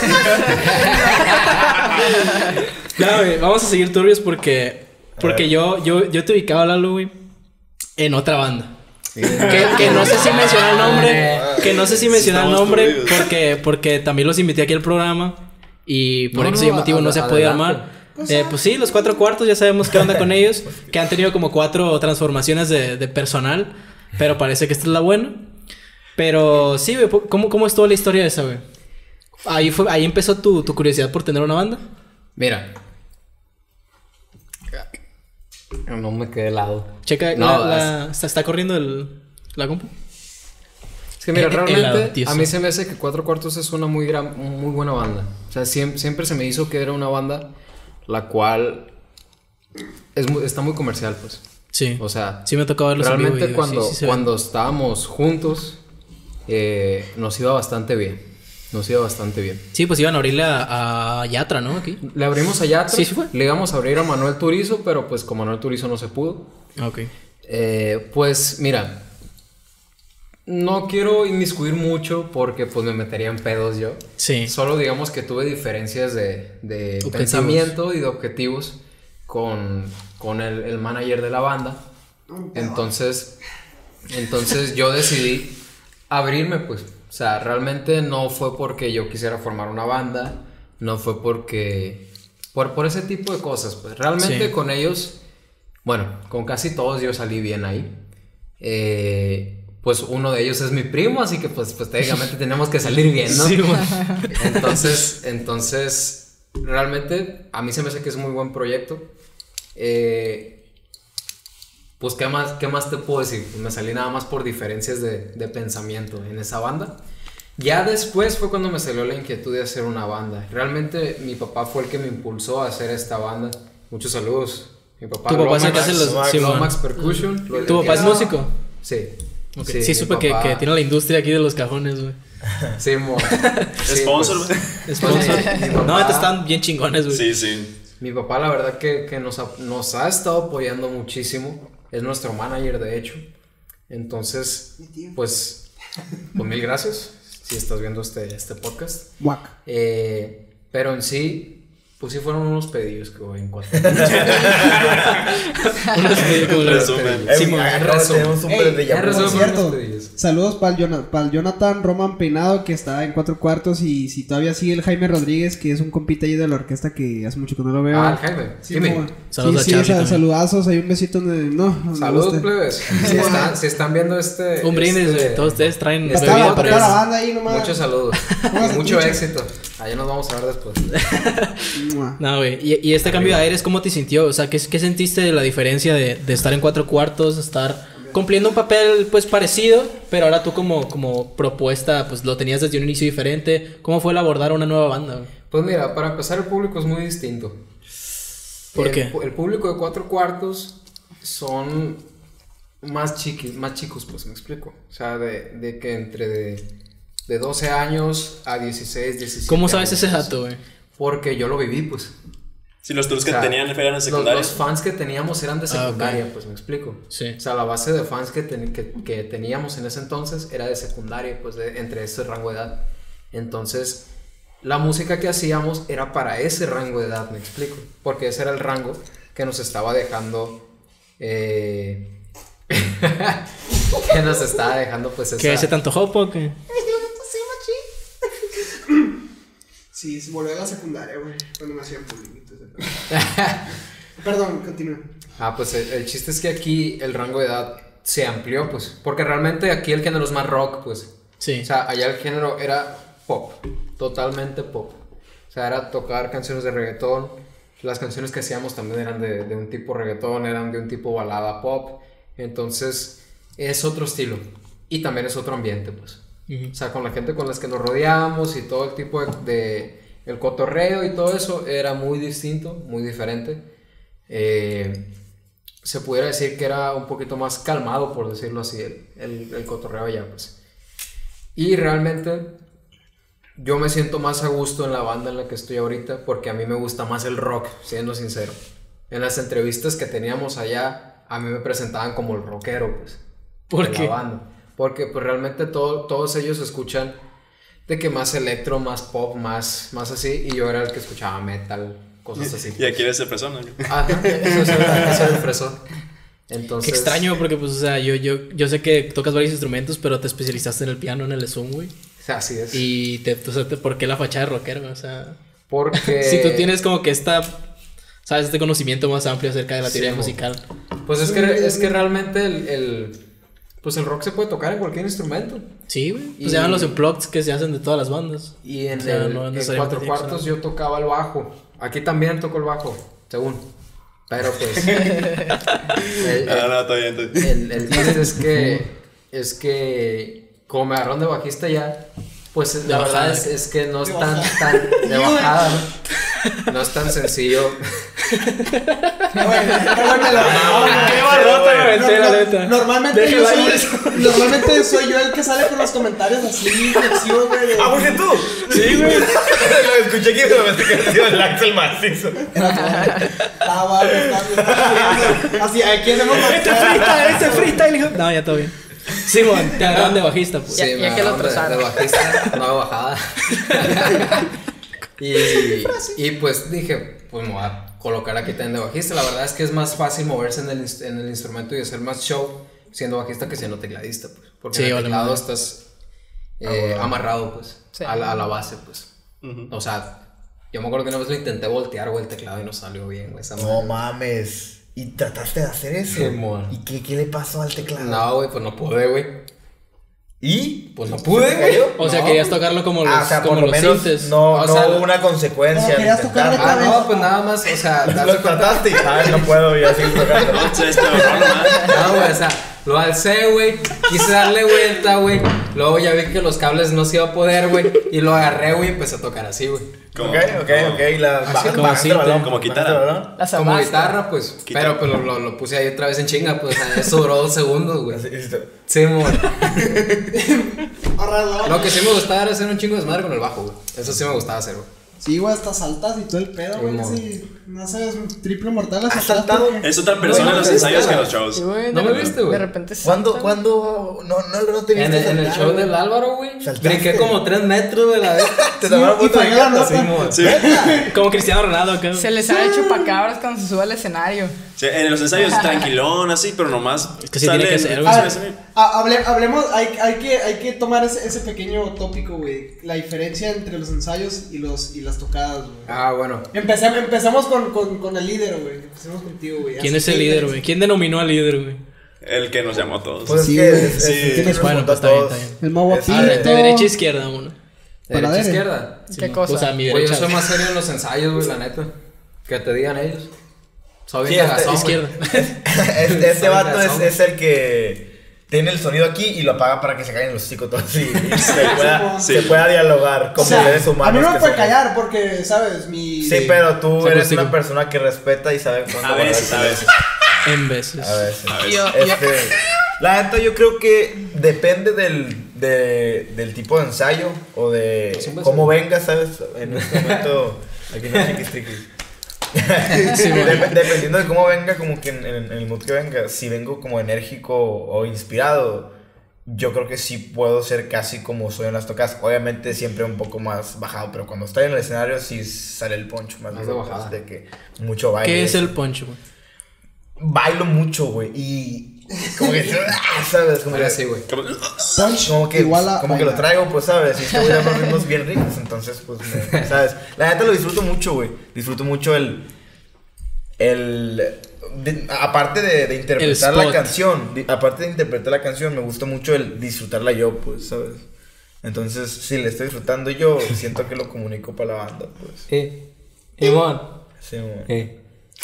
No, güey, vamos a seguir turbios porque yo te ubicaba, Lalo, güey, en otra banda. Que no sé si mencionar el nombre. Que no sé si mencionar el Estamos nombre turbios. porque también los invité aquí al programa. Y por No, ese no, motivo no se ha podido adelante. armar. Pues sí, los 4 cuartos, ya sabemos qué onda con ellos. Que han tenido como 4 transformaciones de personal. Pero parece que esta es la buena. Pero sí, güey, ¿cómo estuvo la historia esa, güey? Ahí empezó tu curiosidad por tener una banda. Mira. No me quedé helado. Checa, No, está corriendo la compu. que mira, realmente Tiesto. a mí se me hace que Cuatro Cuartos es una muy buena banda. O sea, siempre se me hizo que era una banda la cual está muy comercial, pues. Sí. O sea, Sí me tocó verlos en vivo y realmente digo, sí se ven. cuando estábamos juntos, nos iba bastante bien. Sí, pues iban a abrirle a Yatra, ¿no? Aquí. Le abrimos a Yatra, Sí, sí fue. le íbamos a abrir a Manuel Turizo, pero pues con Manuel Turizo no se pudo. Ok. Pues mira, no quiero inmiscuir mucho porque pues me metería en pedos yo. Sí. Solo digamos que tuve diferencias de Objetivos. pensamiento y de objetivos con el manager de la banda. Entonces yo decidí abrirme, pues. O sea, realmente no fue porque yo quisiera formar una banda, no fue porque... Por ese tipo de cosas, pues. Realmente Sí. con ellos, bueno, con casi todos yo salí bien ahí. Pues uno de ellos es mi primo, así que pues técnicamente tenemos que salir bien, ¿no? Sí, bueno. Entonces, realmente a mí se me hace que es un muy buen proyecto. Pues, ¿qué más te puedo decir? Pues me salí nada más por diferencias de pensamiento en esa banda. Ya después fue cuando me salió la inquietud de hacer una banda. Realmente mi papá fue el que me impulsó a hacer esta banda. Muchos saludos. Mi papá, ¿Tu papá es el que Lomax, hace los- sí, Lomax man. Percussion. ¿Tu papá es músico? Sí. Ok. Sí, Sí, mi supe que papá- tiene la industria aquí de los cajones, güey. Sí, sí, Sponsor, pues, güey. Sponsor. mi papá- No, estos están bien chingones, güey. Sí, sí. Mi papá, la verdad que nos ha estado apoyando muchísimo. Es nuestro manager, de hecho. Entonces, pues mil gracias si estás viendo este podcast. Guac. Pero en sí, pues sí fueron unos pedidos que voy en cuatro. Unos medio como los- Resumen. Sí, Ey, man. acabo de tener un súper de ya llamada. resuelvo. Por cierto, unos pedillos. saludos para el Jonathan Roman Peinado, que está en Cuatro Cuartos, y si todavía sigue el Jaime Rodríguez, que es un compita ahí de la orquesta que hace mucho que no lo veo. Ah, el Jaime. Sí, Jimmy. mo- Saludos sí, a Charlie también. saludazos, hay un besito donde no me Saludos, gusta. plebes. Si están viendo este... Un brindis, este- güey. Todos ustedes traen Está bebida la, para toda la eso. banda ahí nomás. Muchos saludos. Póngase Y mucho trucha. éxito. Allá nos vamos a ver después. Mua. No, güey. Y este cambio de aires, ¿cómo te sintió? O sea, ¿qué sentiste de la diferencia de estar en Cuatro Cuartos, estar cumpliendo un papel pues parecido, pero ahora tú como propuesta pues lo tenías desde un inicio diferente? ¿Cómo fue el abordar una nueva banda, güey? Pues mira, para empezar el público es muy distinto. ¿Por qué? El público de Cuatro Cuartos son más chicos, pues me explico. O sea, de que entre de 12 años a 16, 17 ¿Cómo sabes años, ese pues. dato, güey? Porque yo lo viví, pues. Si los tours que O sea, tenían eran en secundaria. Los fans que teníamos eran de secundaria, ok. pues me explico. Sí. O sea, la base de fans que teníamos en ese entonces era de secundaria, pues entre ese rango de edad. Entonces, la música que hacíamos era para ese rango de edad, me explico. Porque ese era el rango que nos estaba dejando... que nos estaba dejando, pues, esa... ¿Qué se te antojó, po? ¿Qué? Sí, se volvió a la secundaria, güey, cuando me hacían bullying. Perdón, continúa. Pues el chiste es que aquí el rango de edad se amplió, pues. Porque realmente aquí el género es más rock, pues. Sí. O sea, allá el género era pop, totalmente pop. O sea, era tocar canciones de reggaetón. Las canciones que hacíamos también eran de un tipo reggaetón, eran de un tipo balada pop. Entonces, es otro estilo. Y también es otro ambiente, pues. Ujú. O sea, con la gente con las que nos rodeamos y todo el tipo de el cotorreo y todo eso era muy distinto, muy diferente. Se pudiera decir que era un poquito más calmado, por decirlo así, el cotorreo allá, pues. Y realmente yo me siento más a gusto en la banda en la que estoy ahorita porque a mí me gusta más el rock, siendo sincero. En las entrevistas que teníamos allá, a mí me presentaban como el rockero, pues. ¿Por de qué? la banda. Porque pues realmente todos ellos escuchan de que más electro, más pop, más así, y yo era el que escuchaba metal, cosas así. Y aquí eres el persona. Ajá, eso era el fresón. Entonces, Qué extraño, porque pues, o sea, yo sé que tocas varios instrumentos, pero te especializaste en el piano, en el Zoom, güey. Así es. Y ¿por qué la fachada de rockero? O sea, Porque... si tú tienes como que sabes, este conocimiento más amplio acerca de la teoría Sí, musical. Pues es que realmente pues el rock se puede tocar en cualquier instrumento. Sí, güey. Pues Y- se llaman los unplugged que se hacen de todas las bandas. Y en, O sea, el, no en necesariamente Cuatro tiene que Cuartos ser- yo tocaba el bajo. Aquí también toco el bajo, según. Pero pues... No, está bien. El chiste es que como me agarraron de bajista ya, pues De la bajada. verdad es que no es tan de bajada, no es tan sencillo. Qué barrota me aventé, la neta. Normalmente Déjala normalmente soy yo el que sale con los comentarios así flexivos, güey. ¡Ah, porque tú! Sí, güey. Lo escuché que me pensé que había sido el Axel macizo. Así, aquí hacemos Este freestyle, hijo. No, ya todo bien. Simón, te agarraron de bajista, pues. Ya- Sí, ya me que lo agarraron de trozaron. bajista, no de bajada. y pues dije, pues me voy a colocar aquí también de bajista. La verdad es que es más fácil moverse en el instrumento y hacer más show siendo bajista que siendo tecladista, pues. Porque Sí, en el vale, teclado madre. estás amarrado, pues, Sí. a la base, pues. O sea, yo me acuerdo que una vez lo intenté voltear, güey, el teclado y no salió bien, güey. Esa No madre. mames. ¿Y trataste de hacer eso? Simón. ¿Y qué le pasó al teclado? No, güey, pues no pude, güey. ¿Y? Pues no pude, güey. O sea, No, querías tocarlo como los, Ah, o sea, como por lo los menos sintes. no O sea, hubo una consecuencia. no, querías de tocarle intentarlo. Ah, no, pues nada más, o sea, Lo trataste y no puedo, ya sigo tocando. No, se despegó nomás. no, güey, o sea, lo alcé, güey, quise darle vuelta, güey, luego ya vi que los cables no se iba a poder, güey, y lo agarré, güey, y empecé a tocar así, güey. Como- Ok. como bajaste el cinta, balón, como guitarra. bajaste el balón. Las Como amaste. guitarra, pues, Guitarra. pero lo puse ahí otra vez en chinga, pues, o sea, eso duró 2 segundos, güey. Así, hiciste- Sí, amor. Ahorra, Lo que sí me gustaba era hacer un chingo de desmadre con el bajo, güey. Eso sí me gustaba hacer, güey. Sí, güey, hasta saltas y todo el pedo, güey. Simón. Sí, no sabes, un triple mortal. ¿Has saltado? Es otra persona en los ensayos que en los shows. Sí, güey, ¿No de- me viste, güey? De repente ¿Cuándo? saltan. No te viste En el saltar, show güey? del Álvaro, güey, ¿Saltaste? brinqué como 3 metros de la vez. Te tomaron y foto de falló la canto, nota. sí, mo. Sí. Como Cristiano Ronaldo acá. Se les sale chupacabras cuando se sube al escenario. Sí, en los ensayos tranquilón, así, pero nomás. Es que sí tiene que ser, güey. A ver, sale- hablemos, hay que tomar ese pequeño tópico, güey. La diferencia entre los ensayos y las tocadas, güey. Ah, bueno. Empezamos con el líder, güey. Empecemos contigo, güey. ¿Quién Así es el que- líder, güey? ¿Quién denominó al líder, güey? El que nos llamó a todos. Pues Sí, es que güey. es- Sí. es que nos Bueno, juntó a pues está bien, todos. está bien. El más Es- guapito. De derecha a izquierda, uno. Derecha, Panadero. izquierda. ¿Qué cosa? O sea, mi Güey, yo derecha. soy más serio en los ensayos, güey, la neta. Que te digan ellos. Soy Sí, bien cagazón, güey. izquierda. Este Soy vato cagazón. es el que tiene el sonido aquí y lo apaga para que se caigan los hocico todos y Sí. se pueda dialogar O como sea, seres humanos. a mí no me que puede somos. callar porque, ¿sabes? Mi... Sí, pero tú Se eres consigo. una persona que respeta y sabe cuándo A veces, guardar a veces. En veces. A veces. A veces. Yo- La neta, yo creo que depende del tipo de ensayo o de Pues un beso. cómo venga, ¿sabes? En este momento, aquí no chiquis triquis. Sí, bueno. Dependiendo de cómo venga, como que en el mood que venga, si vengo como enérgico o inspirado, yo creo que sí puedo ser casi como soy en las tocadas. Obviamente siempre un poco más bajado, pero cuando estoy en el escenario sí sale el poncho más Más duro, de bajada. de que mucho baile. ¿Qué es el poncho, güey? Bailo mucho, güey, y como que, ¿sabes? Como Pero que, así, güey. Como- Punch como que, igual a como que lo bailar. traigo, pues, ¿sabes? Y te voy a dar unos ritmos bien ricos, entonces, pues, ¿sabes? La neta lo disfruto mucho, güey. Disfruto mucho aparte de interpretar El la spot. canción, aparte de interpretar la canción, me gusta mucho el disfrutarla yo, pues, ¿sabes? Entonces, si le estoy disfrutando yo, siento que lo comunico para la banda, pues. Iván. Sí, güey.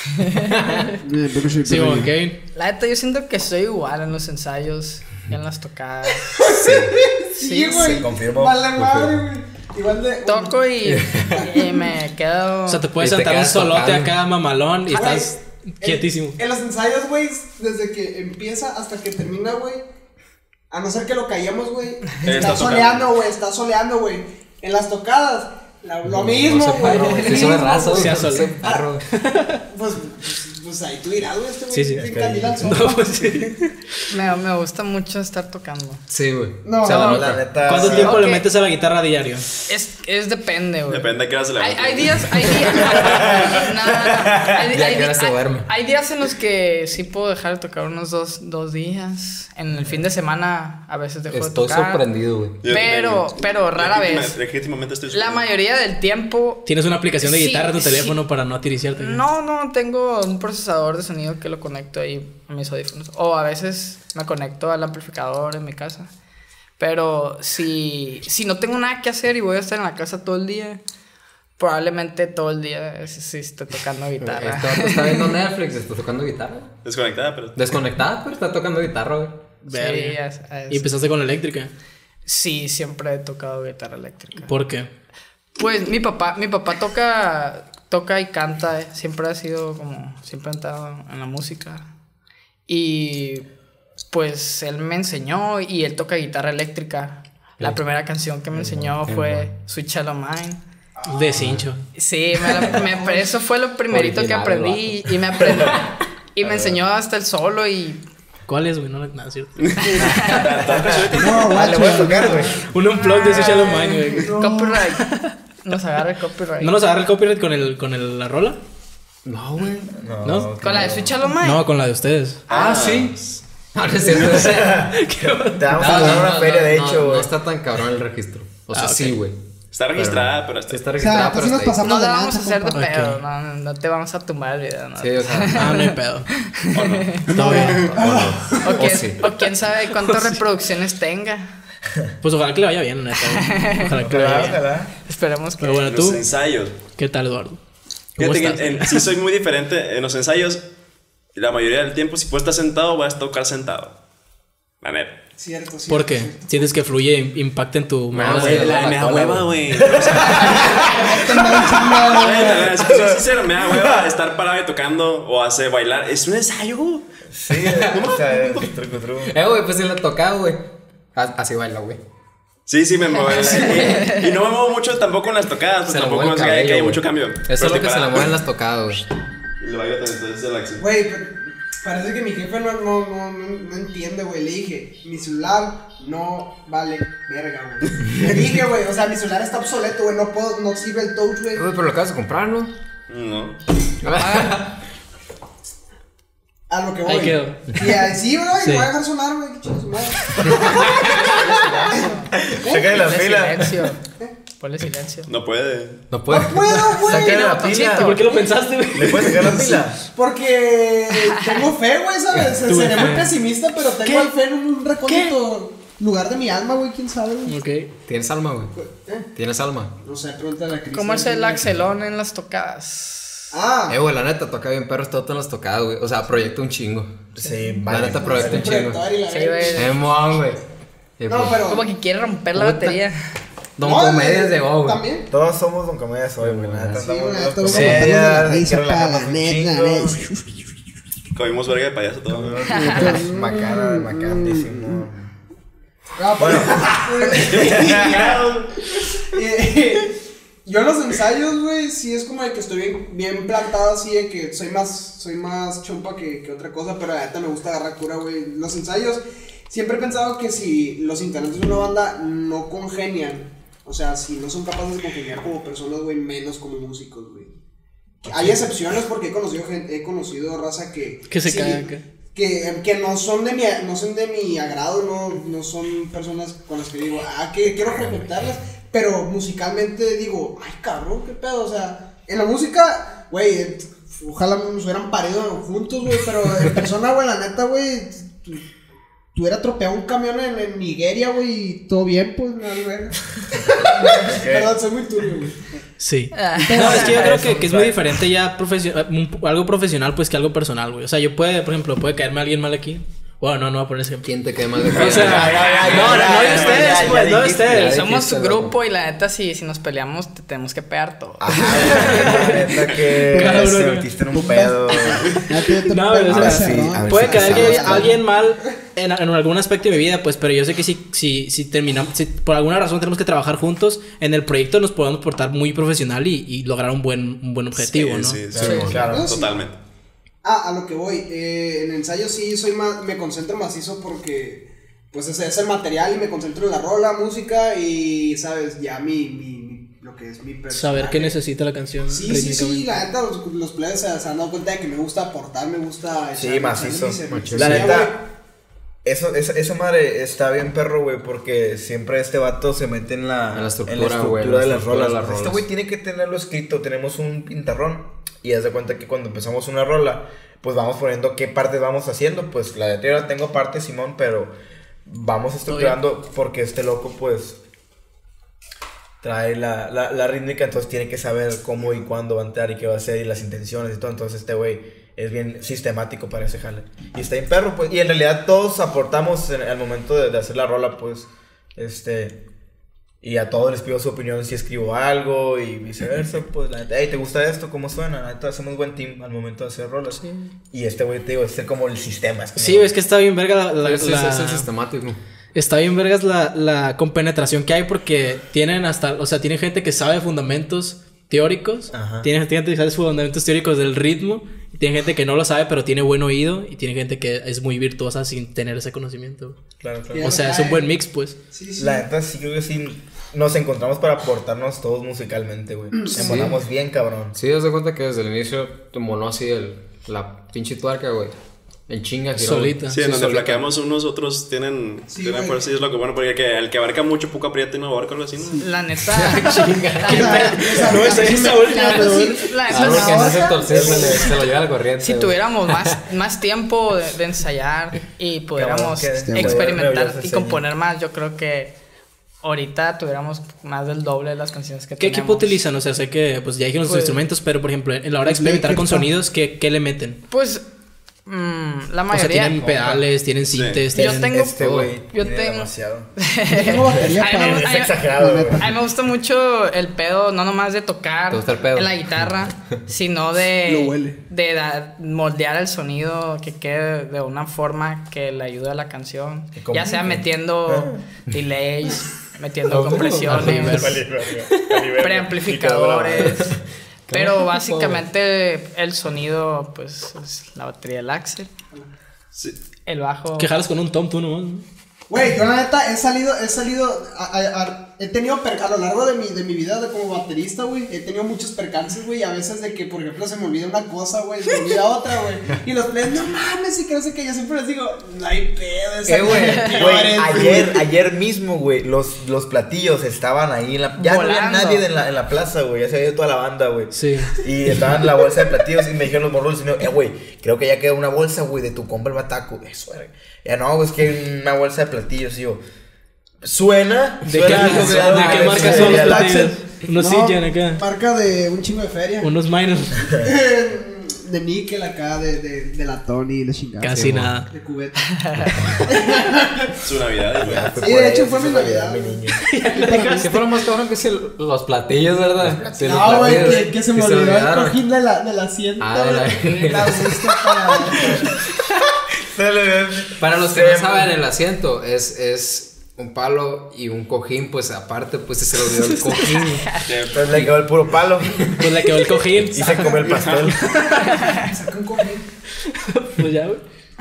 Sí, ok. La neta, yo siento que soy igual en los ensayos y en las tocadas. Sí, güey. confirmo, Vale confirmo. madre, güey. Igual de. Toco y me quedo. O sea, te puedes Y te saltar un quedas solote tocando. acá mamalón y Ay, estás quietísimo. En los ensayos, güey, desde que empieza hasta que termina, güey. A no ser que lo callemos, güey. Está Está tocando. soleando, güey. En las tocadas, lo mismo, güey. lo Sí, mismo, soy raza, güey. Se güey. asole. Soy perro. Pues ahí tú dirás, güey, este güey. Sí, sí. bien Es que candil al sol. No, pues sí. Me gusta mucho estar tocando. Sí, güey. No, Se la no, nota. La neta. ¿Cuánto sí. tiempo le Ok. metes a la guitarra a diario? Es depende, güey. Depende de qué hora se levanta. Hay días. Hay días. Ya que ahora se duerme. Hay días en los que sí puedo dejar de tocar unos dos días. En el fin de semana a veces dejo de Estoy tocar. sorprendido, güey. Yo Pero rara vez. Legítimamente estoy La sorprendido. mayoría del tiempo. ¿Tienes una aplicación de Sí, guitarra en tu sí. teléfono para no atiriciarte? No, tengo un procesador de sonido que lo conecto ahí a mis audífonos. O a veces me conecto al amplificador en mi casa. Pero si no tengo nada que hacer y voy a estar en la casa todo el día, probablemente todo el día sí esté tocando guitarra. Este vato está viendo Netflix, está tocando guitarra. Desconectada, pero. Desconectada, pero está tocando guitarra, güey. Sí, Verga. Y empezaste con la eléctrica. Sí, siempre he tocado guitarra eléctrica. ¿Por qué? Pues mi papá toca y canta, siempre ha sido como, siempre ha estado en la música. Y pues él me enseñó y él toca guitarra eléctrica. La primera canción que me enseñó fue Sweet Child O' Mine. De cincho. Sí, eso fue lo primerito que Original, aprendí y me enseñó hasta el solo y... ¿Cuál es, güey? No, nada, ¿cierto? No, Le voy a tocar, güey. Un unplug de Sweet Child O' Mine, güey. Copyright. Nos agarra el copyright. ¿No nos agarra el copyright con la rola? No, güey. ¿No? ¿Con la de Sweet Child O' Mine? No, con la de ustedes. Ah, sí. No, no es cierto. Te vamos a dar una feria, de hecho, No güey. está tan cabrón el registro. O sea, ok. sí, güey. Está registrada, pero Sí está... está O registrada, sea, pero pues sí nos está ahí. pasamos No de la vamos a lanza, hacer de compa. pedo, Ok. no te vamos a tumbar el video, ¿no? Sí, o sea. Ah, no hay pedo. ¿O no? Todo bien. sí. O quién sabe cuántas reproducciones tenga. Pues ojalá que le vaya bien, neta. Güey. Ojalá que le vaya bien. Ojalá. Esperemos que... Pero bueno, Los tú, ensayos. ¿qué tal, Eduardo? ¿Cómo Fíjate estás? que sí soy muy diferente. En los ensayos, la mayoría del tiempo, si puedo estar sentado, voy a tocar sentado. La neta. Cierto, sí. ¿Por qué? ¿Sientes que fluye, impacta en tu No, mano? güey, Sí. la Me da cola, hueva, güey. güey. Soy sincero, me da hueva estar parado y tocando o hacer bailar. Es un ensayo. Sí, o sea, es truco, truco. Güey, pues sí la tocaba, güey. Así baila, güey. Sí, me muevo. Y no me muevo mucho tampoco en las tocadas, Se porque le tampoco mueve el es que hay cabello, mucho güey. cambio. Eso Pero es lo estoy que se le parado. mueven las tocadas, güey. Y lo bailo también, entonces es el axi. Güey, pero parece que mi jefe no entiende, güey. Le dije, mi celular no vale verga, güey. Le dije, güey, o sea, mi celular está obsoleto, güey. No sirve el touch, güey. Güey, pero lo acabas de comprar, ¿no? No. A lo que voy. Ahí quedó. Y así, güey, Sí. me voy a dejar sonar, güey. Qué chido su madre. Saca la Ponle fila. silencio. Ponle silencio. No puede. No puede. No puedo, güey. Sácale la Toncito. pila. ¿Por qué lo pensaste, güey? ¿Le puedes sacar la pila? Porque tengo fe, güey, ¿sabes? Tuve Seré muy fe. pesimista, pero tengo ¿Qué? fe en un recóndito lugar de mi alma, güey. ¿Quién sabe, güey? Ok. Tienes alma, güey. Tienes alma. No sé, pregúntale a Cristian. ¿Cómo es el axelón en las tocadas? Ah, Güey, la neta, toca bien perros todo en las tocadas, güey. O sea, proyecta un chingo. Sí, La neta, proyecta un chingo. proyector y la Sí, verga. güey. Mon, güey. No, pero. Como que quiere romper la Puta. batería. Don No, Comedias llegó, güey. También. Todos somos Don Comedias hoy, güey. La neta, Sí, andamos güey, los todos comedias, somos la hay que risa, relajarnos pa, un neta, chingo. Comimos verga de payaso todo. Macana, macandísimo. Ah, Bueno. Yo en los ensayos, güey, sí es como de que estoy bien plantado así de que soy más chompa que otra cosa, pero la neta me gusta agarrar cura, güey. Los ensayos, siempre he pensado que si los integrantes de una banda no congenian, o sea, si no son capaces de congeniar como personas, güey, menos como músicos, güey. Hay excepciones porque he conocido raza que Que se sí, caga acá. que no son de mi agrado, no son personas con las que digo, que quiero frecuentarlas, pero musicalmente digo, ay cabrón, qué pedo, o sea, en la música, güey, ojalá nos hubieran parido juntos, güey, pero en persona, güey, la neta, güey, tú hubieras atropellado un camión en Nigeria, güey, y todo bien, pues, me vale verga. Perdón, soy muy turbio, güey. Sí. Ah. No, es que yo creo que es muy diferente ya algo profesional pues que algo personal, güey. O sea, yo por ejemplo, puede caerme alguien mal aquí. Bueno, no voy a poner ese ejemplo. ¿Quién te queda mal de O sea, no de ustedes, pues, no de ustedes. Somos dijiste, grupo y la neta, si nos peleamos, te tenemos que pegar todo. La neta que Claro, se bro. metiste en un pedo. No, o Ahora sea, sí, a ver puede si caer pasamos, alguien mal en algún aspecto de mi vida, pues, pero yo sé que si terminamos, si por alguna razón tenemos que trabajar juntos en el proyecto, nos podemos portar muy profesional y lograr un buen objetivo, ¿no? Sí, claro. totalmente. A lo que voy, en ensayo sí me concentro macizo porque pues ese es el material y me concentro en la rola, música y sabes, ya lo que es mi personaje. Saber qué necesita la canción. Sí, rítmicamente. la neta los players se han dado cuenta de que me gusta aportar, me gusta Sí, macizo. servicio. La Sí, neta, esa madre está bien perro, güey, porque siempre este vato se mete en la estructura, güey, de la las estructura rolas. de las Este rolas. güey tiene que tenerlo escrito, tenemos un pintarrón y haz de cuenta que cuando empezamos una rola, pues vamos poniendo qué partes vamos haciendo, pues la de tierra tengo partes, Simón, pero vamos estructurando porque este loco, pues, trae la rítmica, entonces tiene que saber cómo y cuándo va a entrar y qué va a hacer y las intenciones y todo, entonces este güey es bien sistemático para ese jale. Y está bien perro, pues, y en realidad todos aportamos al momento de hacer la rola, pues, Y a todos les pido su opinión si escribo algo y viceversa. Pues la neta, hey, ¿te gusta esto? ¿Cómo suena? La neta, hacemos buen team al momento de hacer rolas. Sí. Y este güey, te digo, es como el sistema. Sí, es que está bien verga Es el sistemático. Está bien vergas la compenetración que hay porque tienen tienen gente que sabe fundamentos teóricos, Ajá. tiene gente que sabe fundamentos teóricos del ritmo, y tiene gente que no lo sabe pero tiene buen oído, y tiene gente que es muy virtuosa sin tener ese conocimiento. Claro. Ya. O sea, es un buen mix, pues. Sí. La neta, sí creo que sí nos encontramos para aportarnos todos musicalmente, güey. Nos molamos bien, cabrón. Sí, das de cuenta que desde el inicio te moló así la pinche tuerca, güey. En chinga, giró, güey. Solita. Sí, en donde solita. flaqueamos unos, otros tienen güey. fuerza y es lo que bueno, porque el que abarca mucho, poco aprieta y no abarca algo así, ¿no? La neta. No, esa es esa última, La neta, pero sí, la neta, Algo que no se ahora, torce, se lo lleva la corriente. si güey. tuviéramos más tiempo de ensayar y pudiéramos Cabrón, que experimentar me y componer más, yo creo que ahorita tuviéramos más del doble de las canciones que ¿Qué tenemos. equipo utilizan? O sea, sé que pues ya dijeron los Pues- instrumentos, pero por ejemplo, en la hora de experimentar con sonidos, ¿qué le meten? Pues la O sea, mayoría. tienen pedales, tienen sintes, Yo tienen... tengo- Este güey Yo tiene tengo- demasiado. Tengo batería Ay, para. no, Es ay, exagerado, güey. A mí me gusta mucho el pedo, no nomás de tocar ¿Te gusta el pedo? en la guitarra, sino Lo de, huele. moldear el sonido que quede de una forma que le ayude a la canción. ¿Y cómo? Ya sea metiendo delays, metiendo ¿Cómo? compresiones, preamplificadores. Pero básicamente el sonido, pues, es la batería del Axel, Sí. el bajo. Que jalas con un tom tú nomás, ¿no? Güey, yo la neta he salido he tenido a lo largo de mi vida como baterista, güey, he tenido muchos percances, güey, a veces de que, por ejemplo, se me olvida una cosa, güey, se me olvida otra, güey, y los players, no mames, y que no sé qué, yo siempre les digo, no hay pedo, esa Güey, ayer mismo, güey, los platillos estaban ahí en la... Ya no había Volando. nadie en la plaza, güey, ya se había ido toda la banda, güey. Sí. Y estaban en la bolsa de platillos y me dijeron los morros, güey, creo que ya queda una bolsa, güey, de tu compa el bataco. Eso, güey. Ya no, güey, es que hay una bolsa de platillos, y yo... Suena. ¿De suena qué, algo de grande, qué güey, marca sí, son los ya, platillos? Unos No, Sitian acá. marca de un chingo de feria. Unos minors. De níquel acá, de latón y la chingada. Casi nada. De cubeta. Su Navidad, güey. Fue Sí, por de hecho eso, fue mi Navidad, mi güey. niño. Si fuera más cabrón que si los platillos, ¿verdad? Si los No, güey, platillos, que se me olvidó el olvidaron. cojín del asiento. Ah, de la- La busca para. Para los que no saben, el asiento es un palo y un cojín, pues aparte, pues se le olvidó el cojín. Entonces le quedó el puro palo Pues le quedó el cojín. y se comió el pastel. Saca un cojín. Pues ya, güey.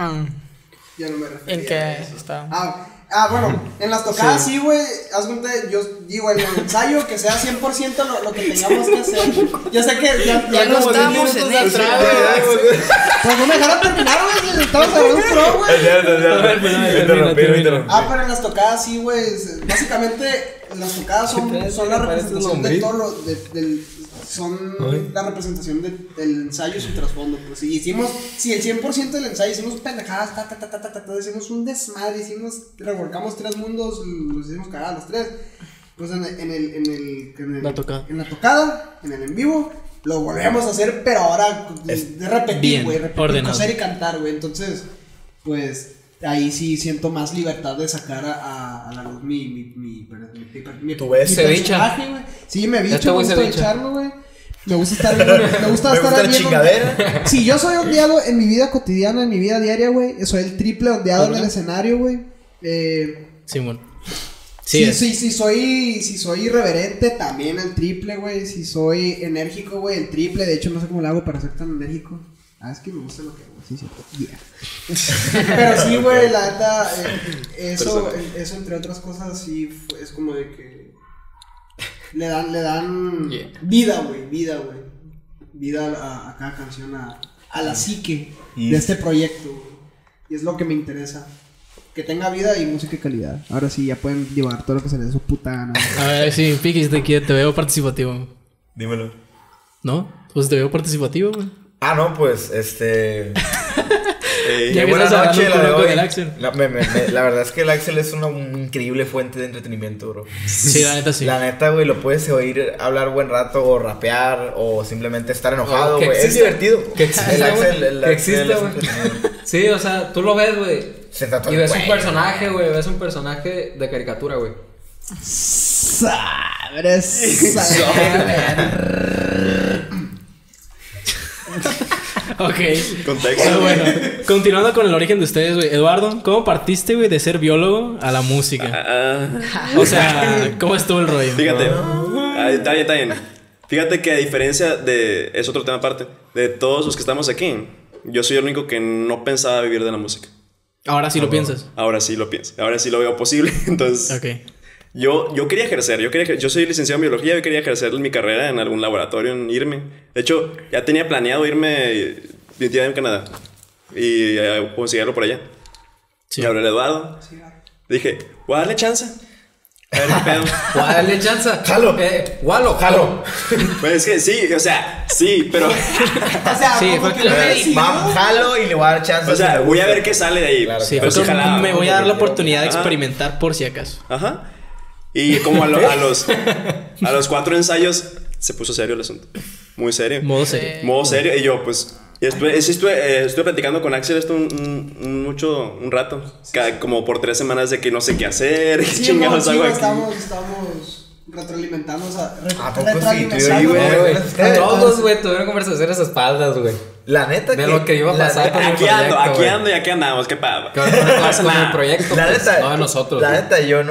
Ya no me refería. ¿En qué está? Bueno, en las tocadas sí, güey. Haz cuenta, yo digo, en el ensayo que sea 100% lo que tengamos que hacer. Yo sé que Ya no como 10 estamos minutos en atrás, eso. güey. Pues no me dejaron terminar, güey. Estamos hablando un pro, güey. Me interrumpí. Pero en las tocadas sí, güey. Básicamente, las tocadas son la representación de todo lo. Son la representación del ensayo y su trasfondo. Pues y hicimos, si el 100% del ensayo hicimos pendejadas, hicimos un desmadre, revolcamos 3 mundos, los hicimos cagar a los 3. Pues La tocada. en la tocada, en el en vivo, lo volvemos a hacer, pero ahora de repetir, bien, güey, repetir, ordenado. coser y cantar, güey. Entonces, pues ahí sí siento más libertad de sacar a la luz mi ¿Tú ves? mi Se personaje, güey. Sí, me bicho, Este me güey se gusta bicha. bicharme, güey. Me gusta estar bien, me gusta Me estar gusta la bien chingadera. Si yo soy ondeado en mi vida cotidiana, en mi vida diaria, güey, soy el triple ondeado en el escenario, güey. Simón. Sí, si soy irreverente, también el triple, güey. Si soy enérgico, güey, el triple. De hecho, no sé cómo lo hago para ser tan enérgico. Es que me gusta lo que hago, sí, cierto. Yeah. Pero sí, güey, la neta, eso entre otras cosas, sí, es como de que le dan vida, güey. Vida a cada canción, a la psique de este proyecto, güey. Y es lo que me interesa. Que tenga vida y música de calidad. Ahora sí, ya pueden llevar todo lo que se les dé su puta gana. A ver, sí, Piquis, te veo participativo. Dímelo. ¿No? Pues te veo participativo, güey. Ah, no, pues, Ya que buena estás hablando noche, la de con hoy. el Axel. La verdad es que el Axel es una increíble fuente de entretenimiento, bro. Sí, la neta sí. La neta, güey, lo puedes oír hablar buen rato o rapear o simplemente estar enojado, Que güey. Es existe. divertido. Que existe, El Axel, güey. el Que Axel existe, es güey. entretenido. Sí, o sea, tú lo ves, güey. Se trata Y de ves un güey. personaje, güey. Ves un personaje de caricatura, güey. Sabres. Ok. Contexto. Pero bueno, continuando con el origen de ustedes, güey. Eduardo, ¿cómo partiste, güey, de ser biólogo a la música? O sea, ¿cómo estuvo el rollo? Fíjate. Está bien, está bien. Fíjate que a diferencia de... Es otro tema aparte. De todos los que estamos aquí, yo soy el único que no pensaba vivir de la música. Ahora sí lo piensas. Ahora sí lo pienso. Ahora sí lo veo posible. Entonces... Ok. Yo quería ejercer, yo soy licenciado en biología, yo quería ejercer mi carrera en algún laboratorio, en irme. De hecho, ya tenía planeado irme en Canadá y conseguirlo por allá. Sí. Y hablé a Eduardo. Dije, voy a darle chance. A ver qué pedo. Dale chance. Jalo. Walo. Jalo. Pues es que sí, o sea, sí, pero... O sea, Sí, como fue que que- lo decidió. Jalo y le voy a dar chance. O sea, si me voy a gusta. ver qué sale de ahí. Claro, Sí, pero fue sí como, jalaba. me voy a dar la oportunidad de Ajá. experimentar por si acaso. Ajá. Y como a los 4 ensayos se puso serio el asunto. Muy serio. Modo serio. Modo serio. Y yo, pues. Y después estuve platicando con Axel esto un rato. Como por 3 semanas de que no sé qué hacer. ¿Qué Sí, chingados hago aquí? estamos retroalimentándonos ¿A poco sí? Tú y yo, güey. Todos, güey, tuvieron conversaciones a espaldas, güey. La neta De lo que iba a la pasar neta- con el Aquí proyecto, ando, aquí güey. ando y aquí andamos. ¿Qué pasa? Que van a clase con el proyecto, La pues, neta, no de nosotros. La güey. neta, yo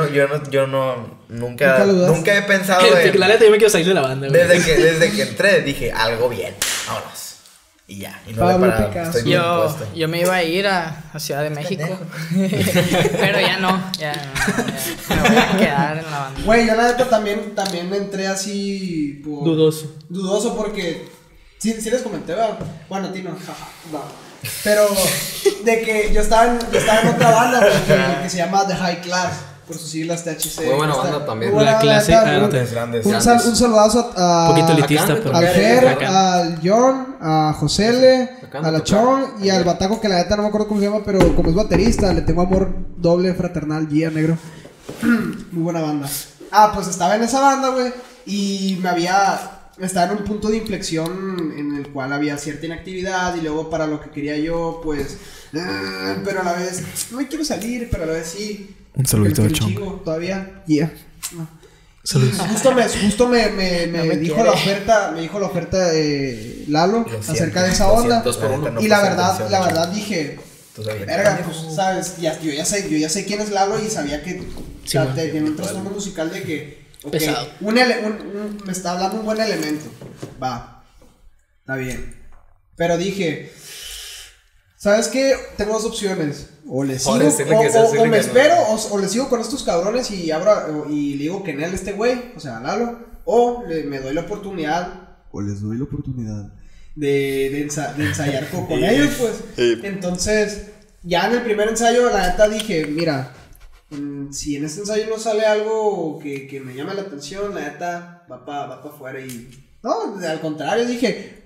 nunca lo dudaste. he pensado en... La neta, yo me quiero salir de la banda, güey. Desde que entré dije, algo bien, vámonos. Y ya, y no Pablo me he parado. Picasso. Estoy bien Yo, puesto. yo me iba a ir a Ciudad de México. Pero ya no. Ya me voy a quedar en la banda. Güey, yo la neta también entré así por... Dudoso. Dudoso porque... Sí les comenté, ¿verdad? Bueno, a ti no, jaja, no. Pero de que yo estaba en otra banda que se llama The High Class, por sus siglas THC. Muy buena Está- banda también. muy buena La banda, clase neta, antes. Grandes. un saludazo a... Un poquito elitista, acá, pero. Al Fer, Acá. al John, a Josele, Acá a me la tocaba. Chon y al Bataco, que la neta no me acuerdo cómo se llama, pero como es baterista, le tengo amor doble fraternal, guía negro. Muy buena banda. Ah, pues estaba en esa banda, güey, y estaba en un punto de inflexión en el cual había cierta inactividad y luego para lo que quería yo, pues, pero a la vez, no me quiero salir, pero a la vez sí. Un saludito El de Chon. chico todavía, yeah. No. Saludos. Y justo me No me dijo quiere. me dijo la oferta Lalo Lo siento, acerca de esa lo onda. siento, la neta no Y la puse verdad, atención, la Chon. verdad dije, Tú sabías. verga, pues, sabes, yo ya sé quién es Lalo y sabía que Sí, man. tenía un trastorno musical de que, ok, Pesado. me está hablando un buen elemento, va, está bien, pero dije, ¿sabes qué? Tengo dos opciones, o le sigo, O decirle que sí, decirle o me que no. espero, o le sigo con estos cabrones y y le digo que en él este güey, o sea, Lalo, o me doy la oportunidad, o les doy la oportunidad de ensayar con ellos, pues. Sí. Entonces, ya en el primer ensayo, la neta dije, mira, si en este ensayo no sale algo que me llame la atención, la neta va pa afuera y... No, al contrario, dije,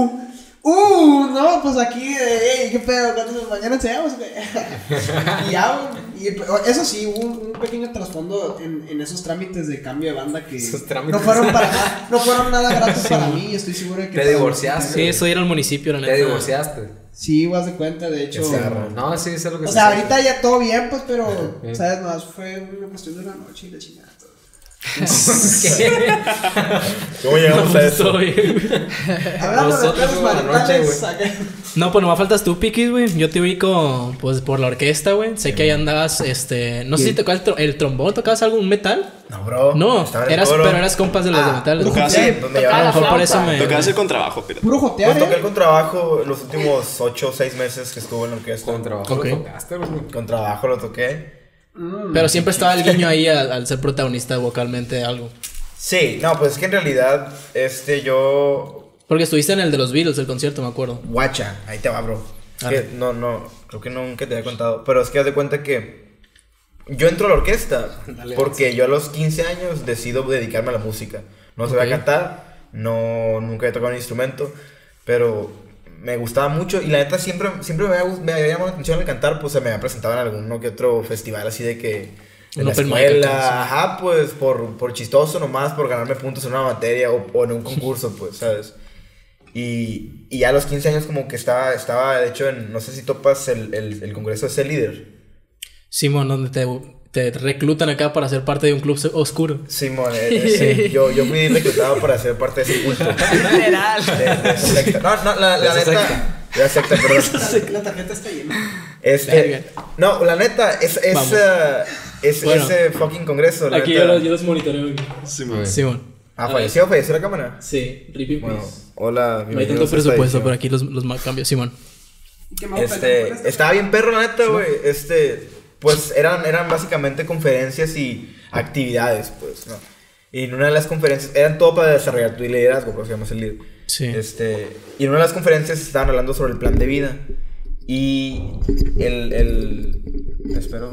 no, pues aquí, ¿qué pedo? Mañana enseñamos, güey. Y ya, güey, eso sí, hubo un pequeño trasfondo en esos trámites de cambio de banda que Esos trámites. no fueron nada gratos para mí y estoy seguro de que... Te para- divorciaste. Sí, eso era el municipio, la neta. Te divorciaste. Sí, vas de cuenta, de hecho... No, sí, sé lo que O se sea, sabe. ahorita ya todo bien, pues, pero, Ok. ¿sabes? No, fue una cuestión de una noche y la chingada. ¿Cómo llegamos a eso? Todo bien. Hablando de Nosotros pedos fuimos a la noche, maritales, güey. acá- No, pues nomás faltas tú, Piquis, güey. Yo te ubico, pues, por la orquesta, güey. Sé que ahí andabas, no sé si tocabas el trombón, ¿tocabas algo, un metal? No, bro. No, estaba en el coro. pero eras compas de los de metal. tocabas Sí, el- pues me A lo llevaron mejor por flauta. eso me... Tocabas el contrabajo, pero... Puro jotear, Pues toqué el contrabajo los últimos 8 o 6 meses que estuve en la orquesta. Con trabajo Ok. lo tocaste, güey. Con trabajo lo toqué. Pero siempre estaba el guiño ahí al ser protagonista vocalmente de algo. Sí, no, pues es que en realidad, yo... Porque estuviste en el de los Beatles, el concierto, me acuerdo. Guacha, ahí te va, bro. Es Ah. que no, creo que nunca te había contado. Pero es que haz de cuenta que yo entro a la orquesta porque yo a los 15 años decido dedicarme a la música. No sabía Ok. cantar, nunca he tocado un instrumento, pero me gustaba mucho. Y la neta siempre me había llamado la atención el cantar. Pues se me había presentado en alguno que otro festival así de que... En la escuela, ajá, pues por chistoso nomás, por ganarme puntos en una materia o en un concurso, pues, ¿sabes? Y ya a los 15 años como que estaba de hecho no sé si topas el congreso de Ser Líder. Simón, donde te reclutan acá para ser parte de un club oscuro. Simón, sí, yo fui reclutado para ser parte de ese culto. General. De esa secta. No, la neta... De la secta, perdón. La tarjeta está llena. No, la neta, Bueno, ese fucking congreso. Aquí neta, yo los monitoreo. Simón. ¿Falleció la cámara? Sí, rip in Bueno, peace. hola. No hay tanto bienvenidos a esta presupuesto, edición. pero aquí los cambios, Simón. ¿Qué más pensamos con esto? Estaba bien perro, la neta, güey. Pues eran básicamente conferencias y actividades, pues, ¿no? Y en una de las conferencias, eran todo para desarrollar tu liderazgo, por eso se llama el líder. Sí. Y en una de las conferencias estaban hablando sobre el plan de vida. Y espero.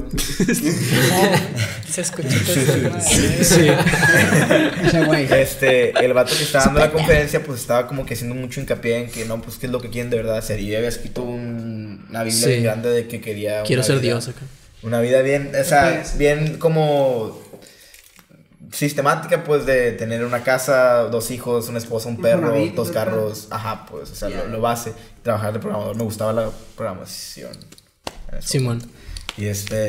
Se escuchó. Sí. Ese güey. El vato que estaba dando la conferencia, pues estaba como que haciendo mucho hincapié en que no, pues qué es lo que quieren de verdad hacer. Y había escrito una Biblia bien grande de que quería. Quiero ser vida, Dios acá. Una vida bien, o sea, bien como sistemática, pues de tener una casa, 2 hijos, una esposa, un perro, Infonavit, 2 ¿no? carros. Ajá, pues, o sea, lo base. Trabajar de programador, me gustaba la programación. Simón. Y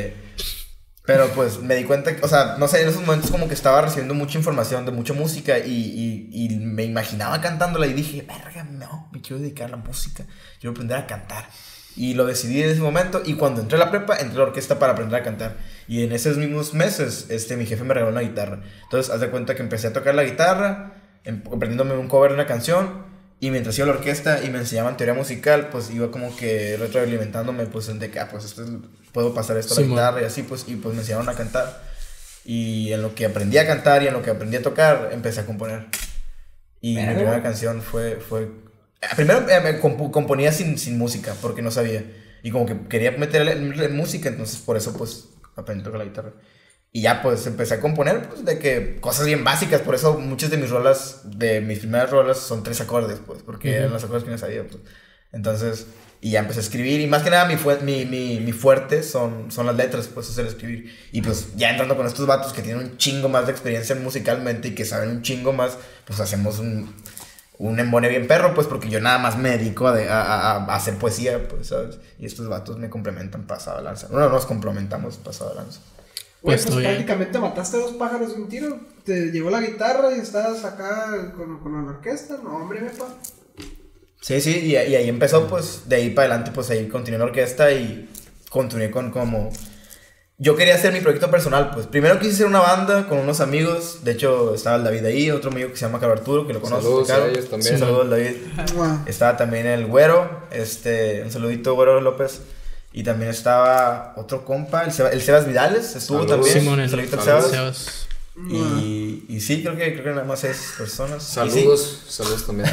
pero pues me di cuenta, o sea, no sé, en esos momentos como que estaba recibiendo mucha información de mucha música y me imaginaba cantándola y dije, verga, no, me quiero dedicar a la música, quiero aprender a cantar. Y lo decidí en ese momento y cuando entré a la prepa, entré a la orquesta para aprender a cantar. Y en esos mismos meses, mi jefe me regaló una guitarra. Entonces, haz de cuenta que empecé a tocar la guitarra, aprendiéndome un cover de una canción. Y mientras iba a la orquesta y me enseñaban teoría musical, pues iba como que retroalimentándome, pues de que, pues puedo pasar esto a la guitarra y así, pues, y pues me enseñaron a cantar. Y en lo que aprendí a cantar y en lo que aprendí a tocar, empecé a componer. Y mi primera canción fue... Primero me componía sin música, porque no sabía. Y como que quería meterle música, entonces por eso pues aprendí a tocar la guitarra. Y ya pues empecé a componer pues de que cosas bien básicas, por eso muchas de mis primeras rolas son 3 acordes, pues, porque eran los acordes que no sabía, pues. Entonces, y ya empecé a escribir, y más que nada mi fuerte son las letras, pues, es el escribir. Y pues ya entrando con estos vatos que tienen un chingo más de experiencia musicalmente y que saben un chingo más, pues hacemos un embone bien perro, pues, porque yo nada más me dedico a hacer poesía, pues, ¿sabes? Y estos vatos me complementan pasado de lanza. No, nos complementamos pasado de lanza. Pues, Pues, oye. prácticamente mataste 2 pájaros de un tiro. Te llevó la guitarra y estabas acá con la orquesta. No, hombre, mepa. Sí, y ahí empezó, pues, de ahí para adelante, pues, ahí continué en la orquesta y continué con como... Yo quería hacer mi proyecto personal, pues. Primero quise hacer una banda con unos amigos. De hecho, estaba el David ahí, otro amigo que se llama Carlos Arturo, que lo conoces. Saludos Caro. a ellos también. Un saludo al David. Wow. Estaba también el Güero, un saludito, Güero López. Y también estaba otro compa, el Sebas Vidales, estuvo Saludos. también. Simón, Un el saludito al Saludos. Sebas. Y sí, creo que nada más 6 personas. Saludos también.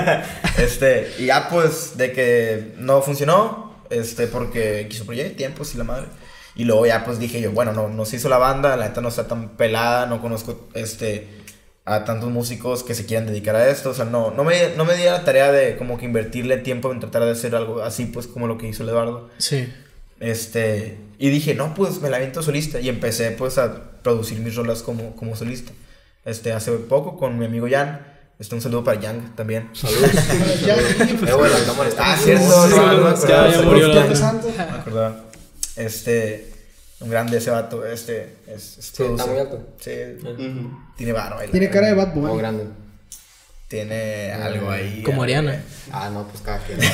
Y ya pues de que no funcionó, porque quiso proyecto, tiempos y la madre. Y luego ya pues dije yo, bueno, no se hizo la banda, la neta no está tan pelada, no conozco a tantos músicos que se quieran dedicar a esto, o sea, no me di la tarea de como que invertirle tiempo en tratar de hacer algo así pues como lo que hizo el Eduardo. Sí. Y dije, no, pues me la aviento solista y empecé pues a producir mis rolas como solista. Hace poco con mi amigo Jan. Un saludo para Yang también. Saludos. Bueno, la cámara está. Cierto, no, ya murió la otra. Santo. me acordaba. Un grande ese vato, Sí, está muy alto. Sí, tiene varo ahí. Tiene cara de Bad Muy Bunny. grande. Tiene algo ahí. Como Ariana. Ah, no, pues cada quien.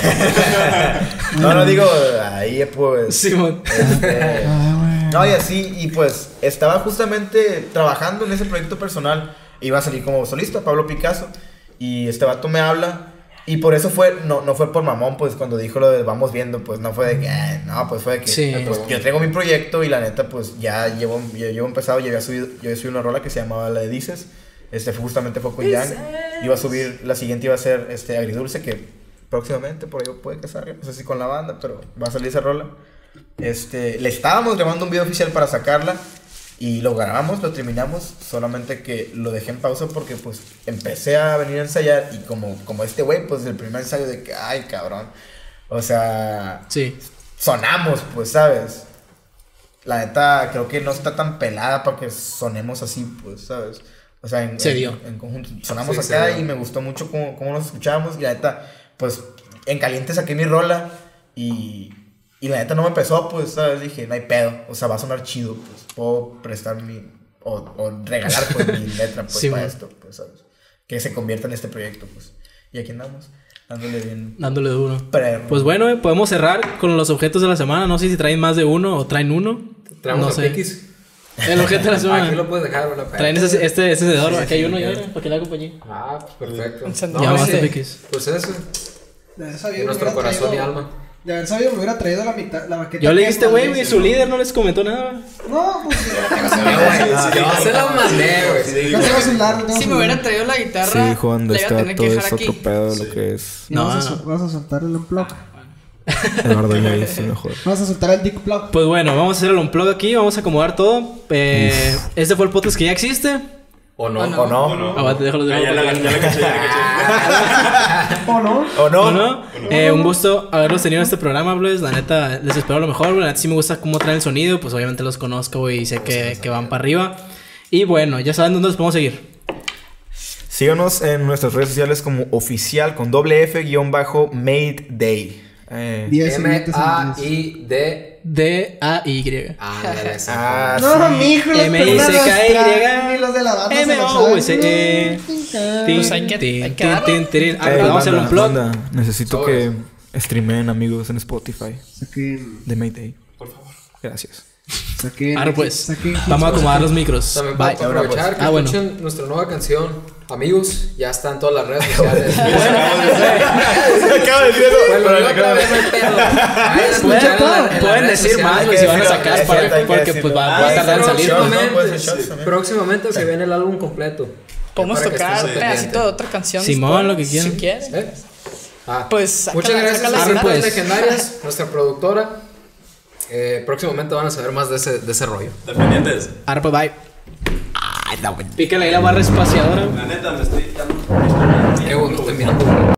No, digo, ahí pues. Simón. No, y así, y pues estaba justamente trabajando en ese proyecto personal. Iba a salir como solista, Pablo Picasso. Y este vato me habla. Y por eso no fue por mamón, pues cuando dijo lo de vamos viendo, pues no fue de que, no, pues fue de que Sí. pues, yo traigo mi proyecto y la neta, pues ya llevo empezado, yo había subido una rola que se llamaba La de Dices, justamente fue con Jan, iba a subir, la siguiente iba a ser Agridulce, que próximamente por ahí puede que salga, no sé si con la banda, pero va a salir esa rola. Le estábamos grabando un video oficial para sacarla, Y lo grabamos, lo terminamos, solamente que lo dejé en pausa porque pues empecé a venir a ensayar y como este güey, pues el primer ensayo de que, ay, cabrón, o sea, Sí. sonamos, pues, ¿sabes? La neta, creo que no está tan pelada para que sonemos así, pues, ¿sabes? O sea, Se dio. en conjunto. Sonamos Sí, acá se dio. y me gustó mucho cómo nos escuchábamos y la neta, pues, en caliente saqué mi rola y la neta no me empezó, pues, ¿sabes? Dije, no hay pedo, o sea, va a sonar chido, pues, puedo prestar o regalar, pues, mi letra, pues, Sí, para man. esto, pues, ¿sabes? Que se convierta en este proyecto, pues. Y aquí andamos, dándole bien. Dándole duro. Perro. Pues bueno, podemos cerrar con los objetos de la semana. No sé si traen más de uno o traen uno. Traemos no a sé. Piquis. El objeto de la semana. Aquí lo puedes dejar, ¿verdad? Traen este cedor. Aquí hay uno ya, para que le haga compañía. Ah, pues perfecto. Encendido. Ya basta, sí. Piquis. Pues eso. De haber sabido, En nuestro me hubiera corazón y traído- alma. De haber sabido, me hubiera traído la maqueta. Yo le que diste, güey, mandé. su líder no les comentó nada. No, pues. Yo se lo mandé, güey. No tengo celular, no tengo Si me celular. hubieran traído la guitarra, Juan, la iba a tener que dejar aquí. pedo lo que es. Y No, vamos a soltar el unplug. Eduardo ya dice mejor. Vamos a soltar el dick plug. Pues bueno, vamos a hacer el unplug aquí. Vamos a acomodar todo. Este fue el podcast que ya existe. O no. O no. ¿O no? Aguante, déjalo. Ya la caché, ya la caché. ¿O no? ¿O no? ¿O no? Un gusto haberlos tenido en este programa, pues. La neta, les espero lo mejor. La neta, sí me gusta cómo traen el sonido. Pues obviamente los conozco y sé que van para arriba. Y bueno, ya saben dónde los podemos seguir. Síganos en nuestras redes sociales como oficial con doble F _Made Day. 10 siguientes M-A-I-D. D-A-Y. Ándale, sí. Ah, No, sí. mijo, los M-I-C-K-Y. ni los de la banda se lo M-O-S-E. saben. Pues hay que darle. Vamos a hacer un unplug. banda, necesito Sobres. que streamen amigos en Spotify Saquen, de Made Day. Por favor. Gracias. saquen. Ahora pues, saquen vamos a acomodar los micros. También Bye. para aprovechar que Ah, bueno. escuchen nuestra nueva canción. Amigos, ya está en todas las redes sociales. Acabo de decir eso. Bueno, yo otra vez no hay pedo. Vayan a escuchar en las Pueden redes decir más, sociales. güey, si van a sacar Es cierto, hay que porque decirlo. pues va a Ah, tardar en salir. ¿no? Próximamente, Puede ser shots también. próximamente se viene el álbum completo. Podemos Para que tocar estén un pedacito de pendientes. otra canción. Simón, después, lo que quieran. Si quieren. ¿Eh? Ah, Pues, sácala, muchas gracias sácala, a sácala. Letras Pues. Legendarias, nuestra productora. Próximamente van a saber más de ese rollo. Dependientes. Ahora pues bye. Pícale ahí la barra espaciadora. La neta, me estoy dando. Estoy mirando.